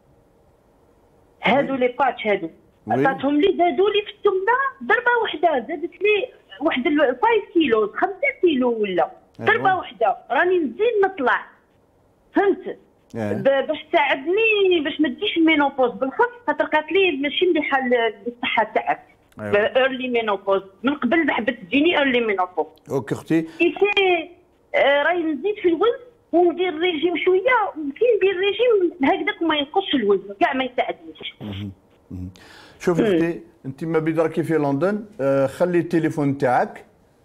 هادو لي باتش هادو عطاتهم لي، زادوا لي في السمنه ضربه واحده، زادت لي واحد خمسة كيلو خمسة كيلو ولا ضربه أيوة. واحده، راني نزيد نطلع، فهمت؟ باش تساعدني باش ما تجيش المينوبوز بالخف، خاطر قالت لي ماشي مليحه للصحه تاعك. أيوة. ايرلي مينوبوز من قبل ما حبت تجيني ايرلي مينوبوز. اوكي اختي. كيفاه آه راي نزيد في الوزن وندير ريجيم شويه، وكي ندير ريجيم هكذاك وما ينقصش الوزن كاع ما يساعدنيش. شوفي اختي، انت ما بدركي في لندن، آه خلي التليفون تاعك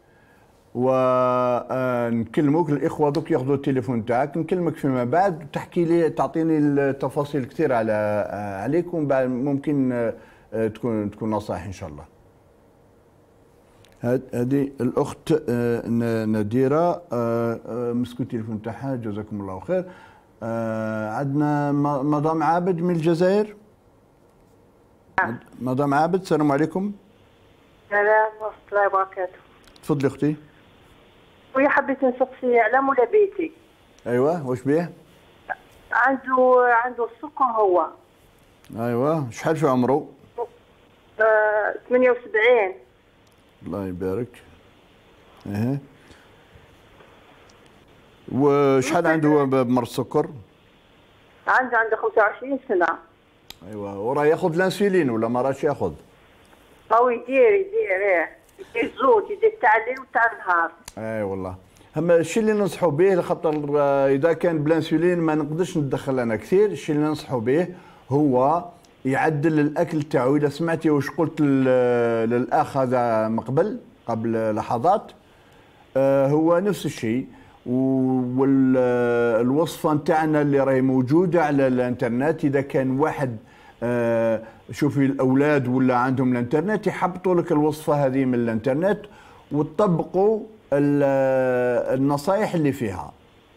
ونكلموك الاخوه دوك ياخذوا التليفون تاعك، نكلمك فيما بعد وتحكي لي تعطيني التفاصيل كثير على عليك، ومن بعد ممكن تكون تكون نصائح ان شاء الله. هذه الاخت نذيره مسكوا التليفون تاعها، جزاكم الله خير. عندنا مدام عابد من الجزائر. مدام عابد، السلام عليكم. السلام ورحمه الله وبركاته. تفضلي اختي. ويا حبيت نسقسي على مولا بيتي. ايوه، واش بيه؟ عنده عنده السكر هو. ايوه، شحال في عمره؟ آه ثمانية وسبعين. الله يبارك. اها. وشحال عنده بمرض السكر؟ عنده عنده خمسة وعشرين سنة. ايوه، وراه ياخذ الانسولين ولا ما راهش ياخذ؟ هو يدير يدير ايه يدير زوج، يدير تاع الليل وتاع النهار. اي والله. اما الشيء اللي ننصحوا به، خاطر اذا كان بالانسولين ما نقدرش ندخل انا كثير، الشيء اللي ننصحوا به هو يعدل الاكل تاعو. اذا سمعتي واش قلت للاخ هذا من قبل قبل لحظات، هو نفس الشيء. والوصفه نتاعنا اللي راهي موجوده على الانترنت، اذا كان واحد شوفي الاولاد ولا عندهم الانترنت يحبطوا لك الوصفه هذه من الانترنت وتطبقوا النصائح اللي فيها.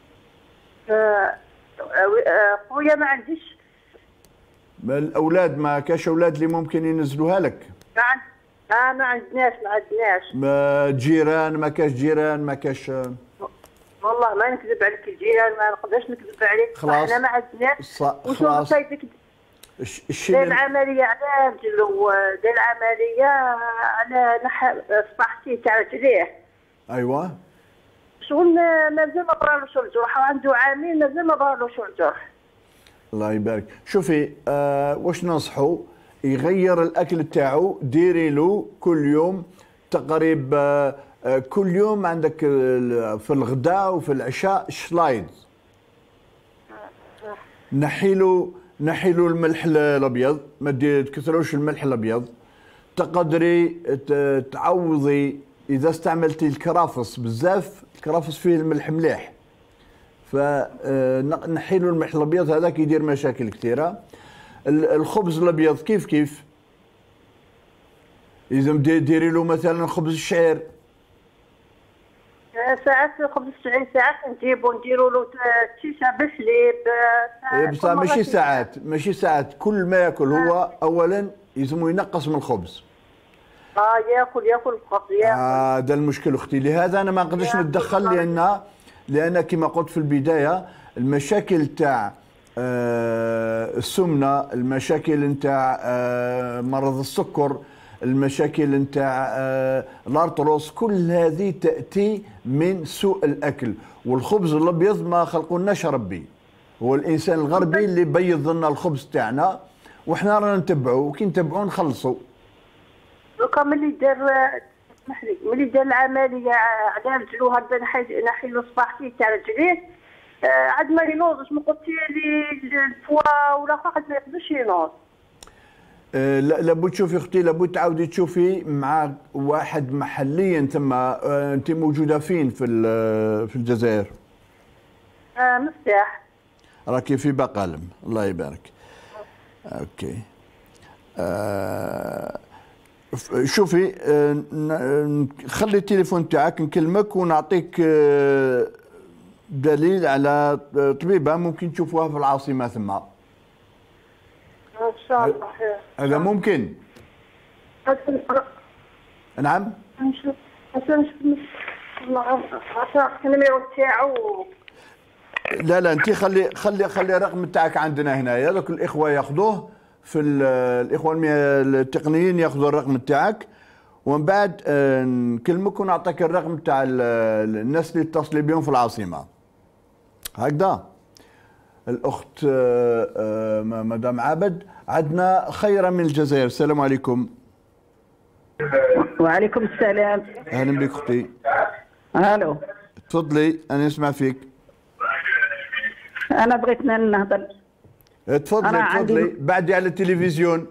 خويا ما عنديش الاولاد، ما كاش اولاد اللي ممكن ينزلوها لك؟ ما عند اه ما عندناش ما عندناش ما جيران، ما كاش جيران، ما كاش. والله ما نكذب عليك، الجيران ما نقدرش نكذب عليك، خلاص احنا ما عندناش. خلاص الشيء داير العمليه على رجلو، داير العمليه على نح صباحتي تاع رجليه. ايوه شغل مازال ما برالوش الجرح، عنده عامين مازال ما برالوش الجرح. الله يبارك. شوفي آه واش ننصحوا يغير الاكل تاعو، ديري له كل يوم تقريبا آه آه كل يوم عندك في الغداء وفي العشاء شلايد، نحيلو نحيلو الملح الابيض، ما تكثروش الملح الابيض. تقدري تعوضي اذا استعملتي الكرافس بزاف، الكرافس فيه الملح مليح، فنحيلو الملح الابيض هذاك يدير مشاكل كثيره. الخبز الابيض كيف كيف، اذا ديري له مثلا خبز الشعير. ساعات خبز الشعير ساعات نجيبو نديرو له تيسه بالحليب. بصح ماشي ساعات ماشي ساعات، كل ما ياكل هو اولا يلزمو ينقص من الخبز. اه ياكل ياكل الخبز ياكل. هذا آه المشكل اختي، لهذا انا ما نقدرش نتدخل، لان لان كما قلت في البدايه المشاكل تاع آه السمنه، المشاكل نتاع آه مرض السكر، المشاكل نتاع آه الارتروس، كل هذه تاتي من سوء الاكل. والخبز الابيض ما خلقوناش ربي، هو الانسان الغربي اللي بيض لنا الخبز تاعنا، وحنا رانا نتبعوا، وكي نتبعوا نخلصوا. دوكا ملي دار اسمح لي ملي دار العمليه على رجلو هكذا نحيلو صباحتي تاع رجليه، عاد ما ينوضش. ما قلتي لي الفوا ولا قاعد ما يقدرش ينوض. أه لابد تشوفي اختي، لابد تعاودي تشوفي مع واحد محليا ثم. أه انت موجوده فين في في الجزائر؟ اه مفتاح. راكي في بقالم، الله يبارك. اوكي. أه شوفي أه خلي التليفون تاعك نكلمك ونعطيك أه دليل على طبيبه ممكن تشوفوها في العاصمه ثم. ان شاء الله خير. هذا ممكن؟ نعم. نشوف نشوف النميرو تاعو. لا لا انت خلي خلي خلي الرقم تاعك عندنا هنايا، دوك الاخوه ياخذوه في الاخوه التقنيين ياخذوا الرقم تاعك، ومن بعد نكلمك ونعطيك الرقم تاع الناس اللي اتصلي بهم في العاصمه. هكذا. الاخت مدام عابد، عندنا خيرة من الجزائر. السلام عليكم. وعليكم السلام. اهلا بك اختي. الو. تفضلي انا نسمع فيك. انا بغيت نهضر. تفضلي تفضلي عندي... بعدي على التلفزيون.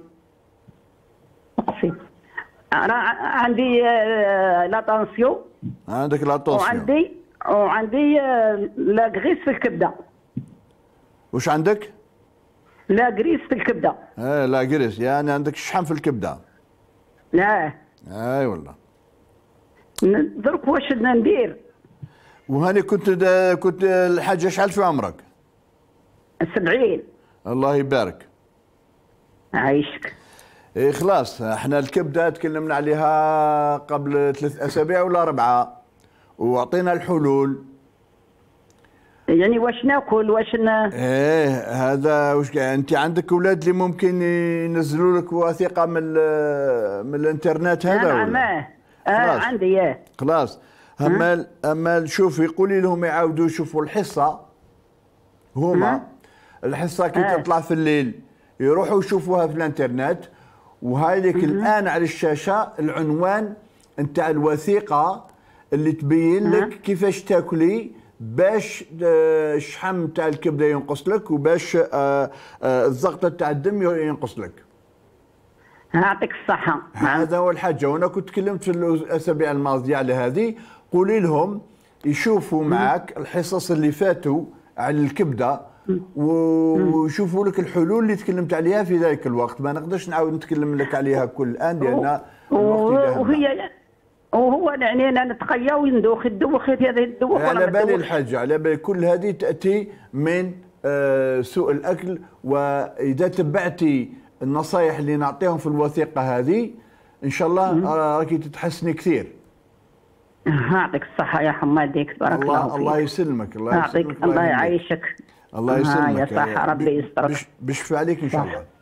انا عندي لا طونسيون. عندك لا طونسيون. وعندي وعندي لا غريس في الكبده. وش عندك؟ لا غريس في الكبده. ايه لا غريس، يعني عندك شحم في الكبده. لا. اي والله. درك واش ندير؟ وهاني كنت دا كنت الحاجه شحال في عمرك؟ سبعين. الله يبارك. عايشك. ايه خلاص، احنا الكبده تكلمنا عليها قبل ثلاث اسابيع ولا اربعه، واعطينا الحلول. يعني واش ناكل واش ن... ايه هذا وش انت عندك اولاد اللي ممكن ينزلوا لك وثيقه من من الانترنت هذا؟ نعم اه اه عندي اه خلاص. اما اما شوفي قولي لهم يعاودوا يشوفوا الحصه هما الحصه كي آه. تطلع في الليل يروحوا يشوفوها في الانترنت، وهاي لك الان على الشاشه العنوان نتاع الوثيقه اللي تبين لك كيفاش تاكلي باش الشحم تاع الكبده ينقص لك، وباش الضغط تاع الدم ينقص لك. يعطيك الصحه. هذا هو الحاجه، وانا كنت تكلمت في الاسابيع الماضيه على هذه. قولي لهم يشوفوا معك الحصص اللي فاتوا على الكبده ويشوفوا لك الحلول اللي تكلمت عليها في ذلك الوقت. ما نقدرش نعاود نتكلم لك عليها كل الان لان الوقت وهي وهو يعني انا نتقيا وندوخ الدوخ هذا الدوخ. على بالي الحاجه، على بالي كل هذه تاتي من آه سوء الاكل، واذا تبعتي النصائح اللي نعطيهم في الوثيقه هذه ان شاء الله راكي تتحسني كثير. يعطيك الصحه يا حماديك، بارك الله فيك. الله يسلمك. الله يسلمك. الله يعيشك. الله يسلمك يا صحه ربي يسترك. بشفى عليك ان شاء الله.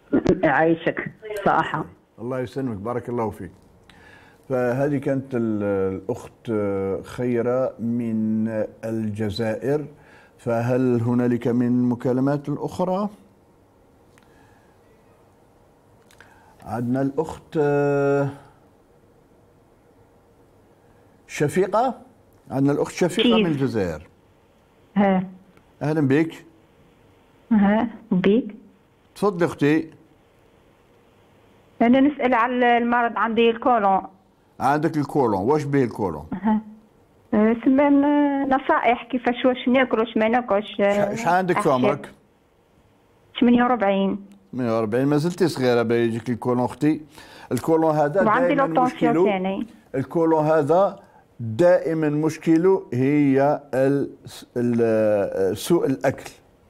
عايشك صراحه. الله يسلمك، بارك الله فيك. فهذه كانت الأخت خيرة من الجزائر. فهل هنالك من مكالمات أخرى؟ عندنا الأخت شفيقة. عندنا الأخت شفيقة من الجزائر. ها أهلا بك. ها بيك. تفضلي أختي. أنا نسأل على المرض، عندي الكولون. عندك الكولون، واش به الكولون؟ ها سمان نصائح كيفاش واش ناكل واش ما ناكلش. اش عندك في عمرك؟ ثمانية وأربعين. ثمانية وأربعين ما زلتي صغيرة باش يجيك الكولون أختي. الكولون هذا وعندي دائما لوطونسيون مشكله. ثاني. الكولون هذا دائما مشكله هي سوء الأكل.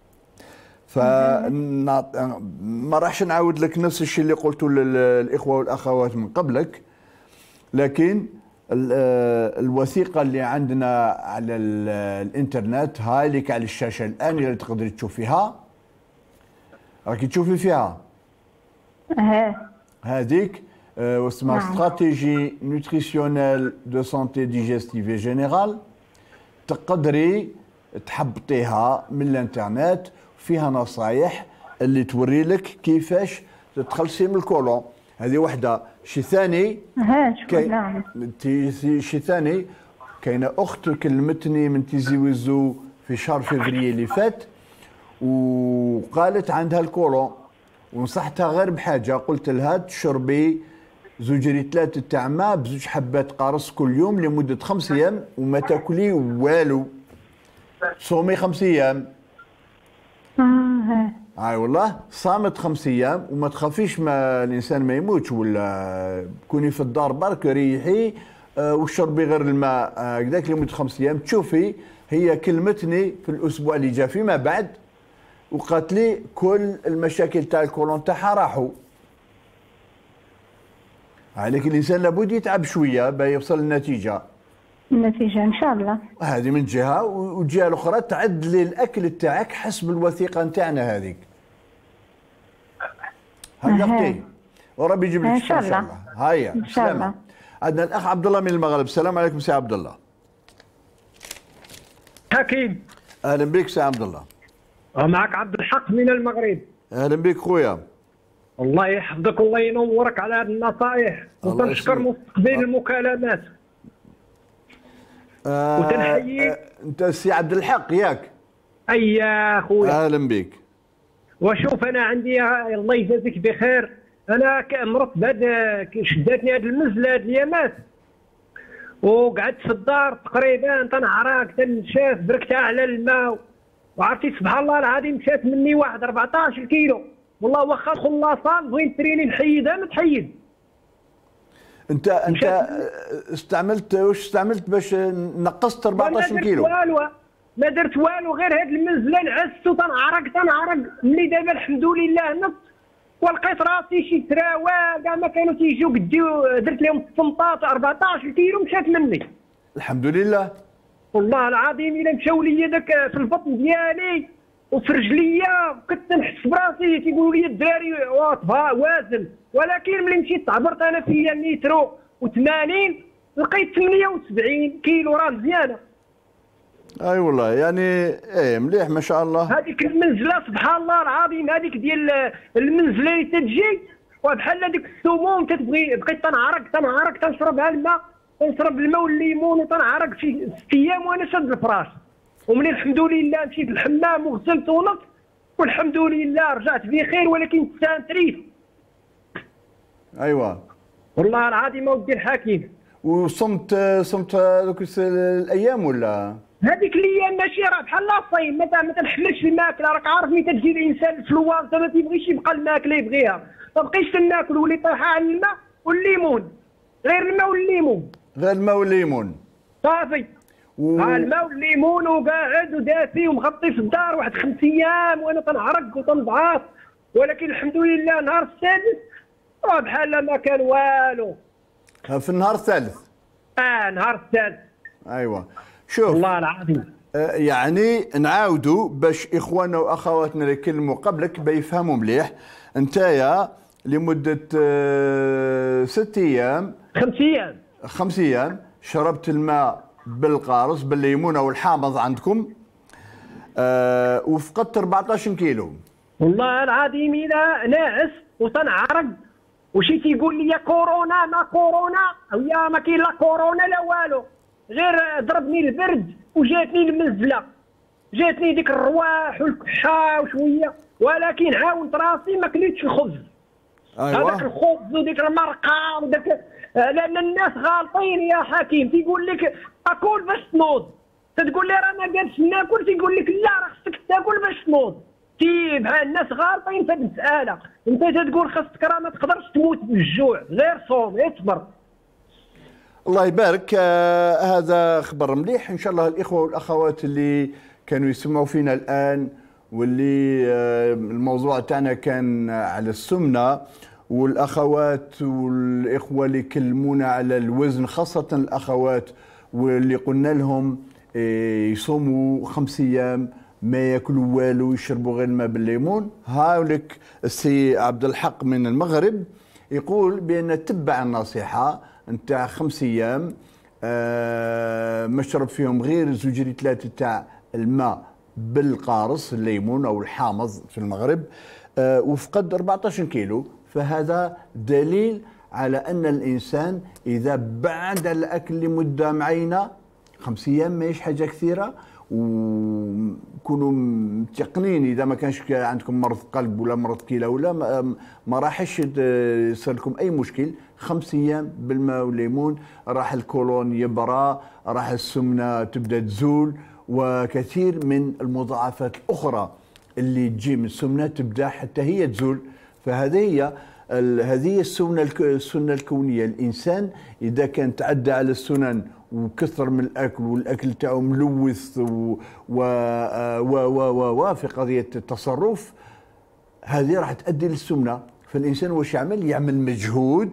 فما راحش نعاود لك نفس الشيء اللي قلته للإخوة والأخوات من قبلك، لكن الوثيقة اللي عندنا على الانترنت هاي لك على الشاشة الآن اللي تقدري تشوفيها، راكي تشوفي فيها اه هذيك واسمها استراتيجي نوتريسيونيل دو سانتي ديجستيف جينيرال. تقدري تحبطيها من الانترنت، فيها نصايح اللي توري لك كيفاش تتخلصي من الكولون. هذه وحده. شي ثاني كي... نعم شي ثاني كاينه اخت كلمتني من تيزي ويزو في شهر فبراير اللي فات، وقالت عندها الكولون، ونصحتها غير بحاجه، قلت لها تشربي زوج ريتلات تاع ماء بزوج حبات قارص كل يوم لمده خمس ايام وما تاكلي والو، صومي خمس ايام. اه اي والله صامت خمس ايام وما تخافيش ما الانسان ما يموتش، ولا كوني في الدار برك ريحي آه وشربي غير الماء هكذاك آه لمده خمس ايام. تشوفي هي كلمتني في الاسبوع اللي جا فيما بعد وقالت لي كل المشاكل تاع الكولون تاعها راحوا. عليك الانسان لابد يتعب شويه باش يوصل للنتيجه. النتيجه ان شاء الله. هذه من جهه، والجهه الاخرى تعدلي الاكل تاعك حسب الوثيقه نتاعنا هذيك. هكذا اختي وربي يجيب لك ان شاء الله. هيا ان شاء الله. عندنا الاخ عبد الله من المغرب. السلام عليكم سي عبد الله. حكيم. اهلا بك سي عبد الله. معك عبد الحق من المغرب. اهلا بك خويا. الله يحفظك والله ينورك على هذه النصائح، وتنشكر مستقبل المكالمات. آه وتنحييك. آه انت سي عبد الحق ياك؟ اي يا خويا. اهلا بك. وشوف انا عندي الله يجازيك بخير، انا مرضت بهاد شداتني هاد المزله هاد الايامات، وقعدت في الدار تقريبا تنعرق تنشاف بركتها على الماء، وعرفتي سبحان الله العظيم مشات مني واحد أربعطاش كيلو، والله واخا ندخل لاصال بغيت تريني نحيدها ما تحيد. انت انت استعملت واش استعملت باش نقصت أربعطاش كيلو؟ ما درت والو، ما درت والو، غير هاد المنزله نعست وتنعرق تنعرق. ملي دابا الحمد لله نط ولقيت راسي شي تراوى كاع ما كانوا تيجيو قدي، درت لهم ثمنطاش أربعطاش كيلو مشات مني. الحمد لله. والله العظيم الا مشاو لي داك في البطن ديالي وفي رجليا كنت نحس براسي تيقولوا لي الدراري وازن، ولكن ملي مشيت عبرت انا فيا متر وثمانين لقيت ثمانية وسبعين كيلو، راه مزيانه. اي والله يعني ايه مليح ما شاء الله. هذيك المنزله سبحان الله العظيم، هذيك ديال المنزله اللي تجي وبحال هذيك السموم تتبغي، بقيت تنعرق تنعرق تنشربها الماء، تنشرب الماء والليمون وتنعرق شي ست ايام وانا شاد الفراش. ومن الحمد لله مشيت للحمام وغسلت ونط والحمد لله رجعت بخير، ولكن تسانتريت. ايوا والله العظيم اودي الحكيم. وصمت صمت ذوك الايام ولا؟ هذيك الايام ماشي راه بحال الصيم، ما ما تنحملش الماكله، راك عارف ملي تجي الانسان الفلوانزا ما تيبغيش يبقى الماكله يبغيها، ما بقيتش تناكل ولي طايحه على الماء والليمون، غير الماء والليمون. غير الماء والليمون صافي. و... ها الماء والليمون وقاعد ودافي ومغطي في الدار واحد خمس ايام وانا تنعرق وتنضعاف، ولكن الحمد لله نهار السادس راه بحال ما كان والو. في النهار الثالث؟ اه نهار الثالث. ايوا شوف والله العظيم يعني نعاودوا باش اخواننا واخواتنا اللي يكلموا قبلك بيفهموا مليح. انتايا لمده ست ايام خمس ايام خمس ايام شربت الماء بالقارص بالليمونه والحامض عندكم، أه وفقدت أربعطاش كيلو. والله العظيم اذا ناعس وتنعرق وشي تيقول لي يا كورونا ما كورونا او يا ما كاين لا كورونا لا والو، غير ضربني البرد وجاتني المنزله، جاتني ديك الرواح والكحه وشويه، ولكن عاونت راسي ما كليتش الخبز. أيوة. هذاك الخبز وديك المرقه وداك، لان الناس غالطين يا حكيم، تيقول لك اكل باش تنوض، تقول لي راه ما قالش ناكل، تيقول لك لا راه خصك تاكل باش تنوض. تي بحال الناس غالطين في هذه المساله، انت تقول خاصك راه ما تقدرش تموت بالجوع، غير صوم اصبر. الله يبارك. آه هذا خبر مليح. ان شاء الله الاخوه والاخوات اللي كانوا يسمعوا فينا الان واللي آه الموضوع تاعنا كان على السمنه، والاخوات والاخوه اللي كلمونا على الوزن، خاصه الاخوات واللي قلنا لهم آه يصوموا خمس ايام ما ياكلوا والو، يشربوا غير الماء بالليمون. هاولك السي عبد الحق من المغرب يقول بان تبع النصيحه نتاع خمس ايام آه ما شرب فيهم غير زوج ثلاثه تاع الماء بالقارص الليمون او الحامض في المغرب، آه وفقد أربعطاش كيلو. فهذا دليل على ان الانسان اذا بعد الاكل لمده معينه، خمس ايام ماهيش حاجه كثيره، وكونوا متيقنين اذا ما كانش عندكم مرض قلب ولا مرض كلى ولا ما, ما راحش يصير لكم اي مشكل. خمس ايام بالماء والليمون راح الكولون يبرى، راح السمنه تبدا تزول، وكثير من المضاعفات الاخرى اللي تجي من السمنه تبدا حتى هي تزول. فهذه هي هذه السنه السنه الكونيه. الانسان اذا كان تعدى على السنن وكثر من الاكل والاكل تاعو ملوث و و و و في قضيه التصرف، هذه راح تؤدي للسمنه. فالانسان واش يعمل؟ يعمل مجهود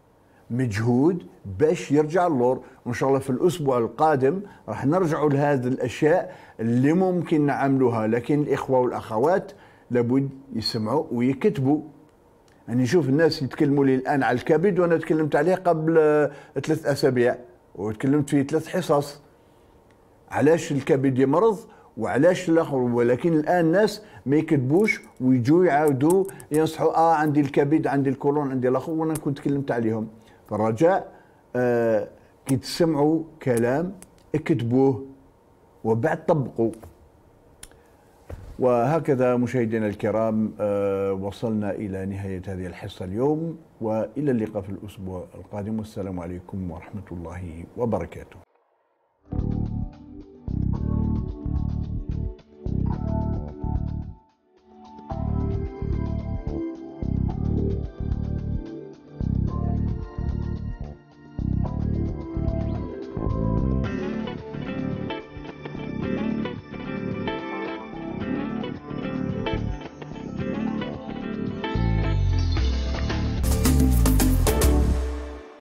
مجهود باش يرجع اللور. وان شاء الله في الاسبوع القادم راح نرجعوا لهذه الاشياء اللي ممكن نعملوها، لكن الاخوه والاخوات لابد يسمعوا ويكتبوا. يعني نشوف الناس يتكلموا لي الان على الكبد وانا تكلمت عليه قبل ثلاث اسابيع وتكلمت فيه ثلاث حصص علاش الكبد يمرض وعلاش الاخر، ولكن الان الناس ما يكتبوش ويجوا يعاودوا ينصحوا اه عندي الكبد عندي الكولون عندي الاخر، وانا كنت تكلمت عليهم. فرجاء آه كي تسمعوا كلام اكتبوه وبعد طبقوا. وهكذا مشاهدينا الكرام آه وصلنا إلى نهاية هذه الحصة اليوم، وإلى اللقاء في الأسبوع القادم، والسلام عليكم ورحمة الله وبركاته.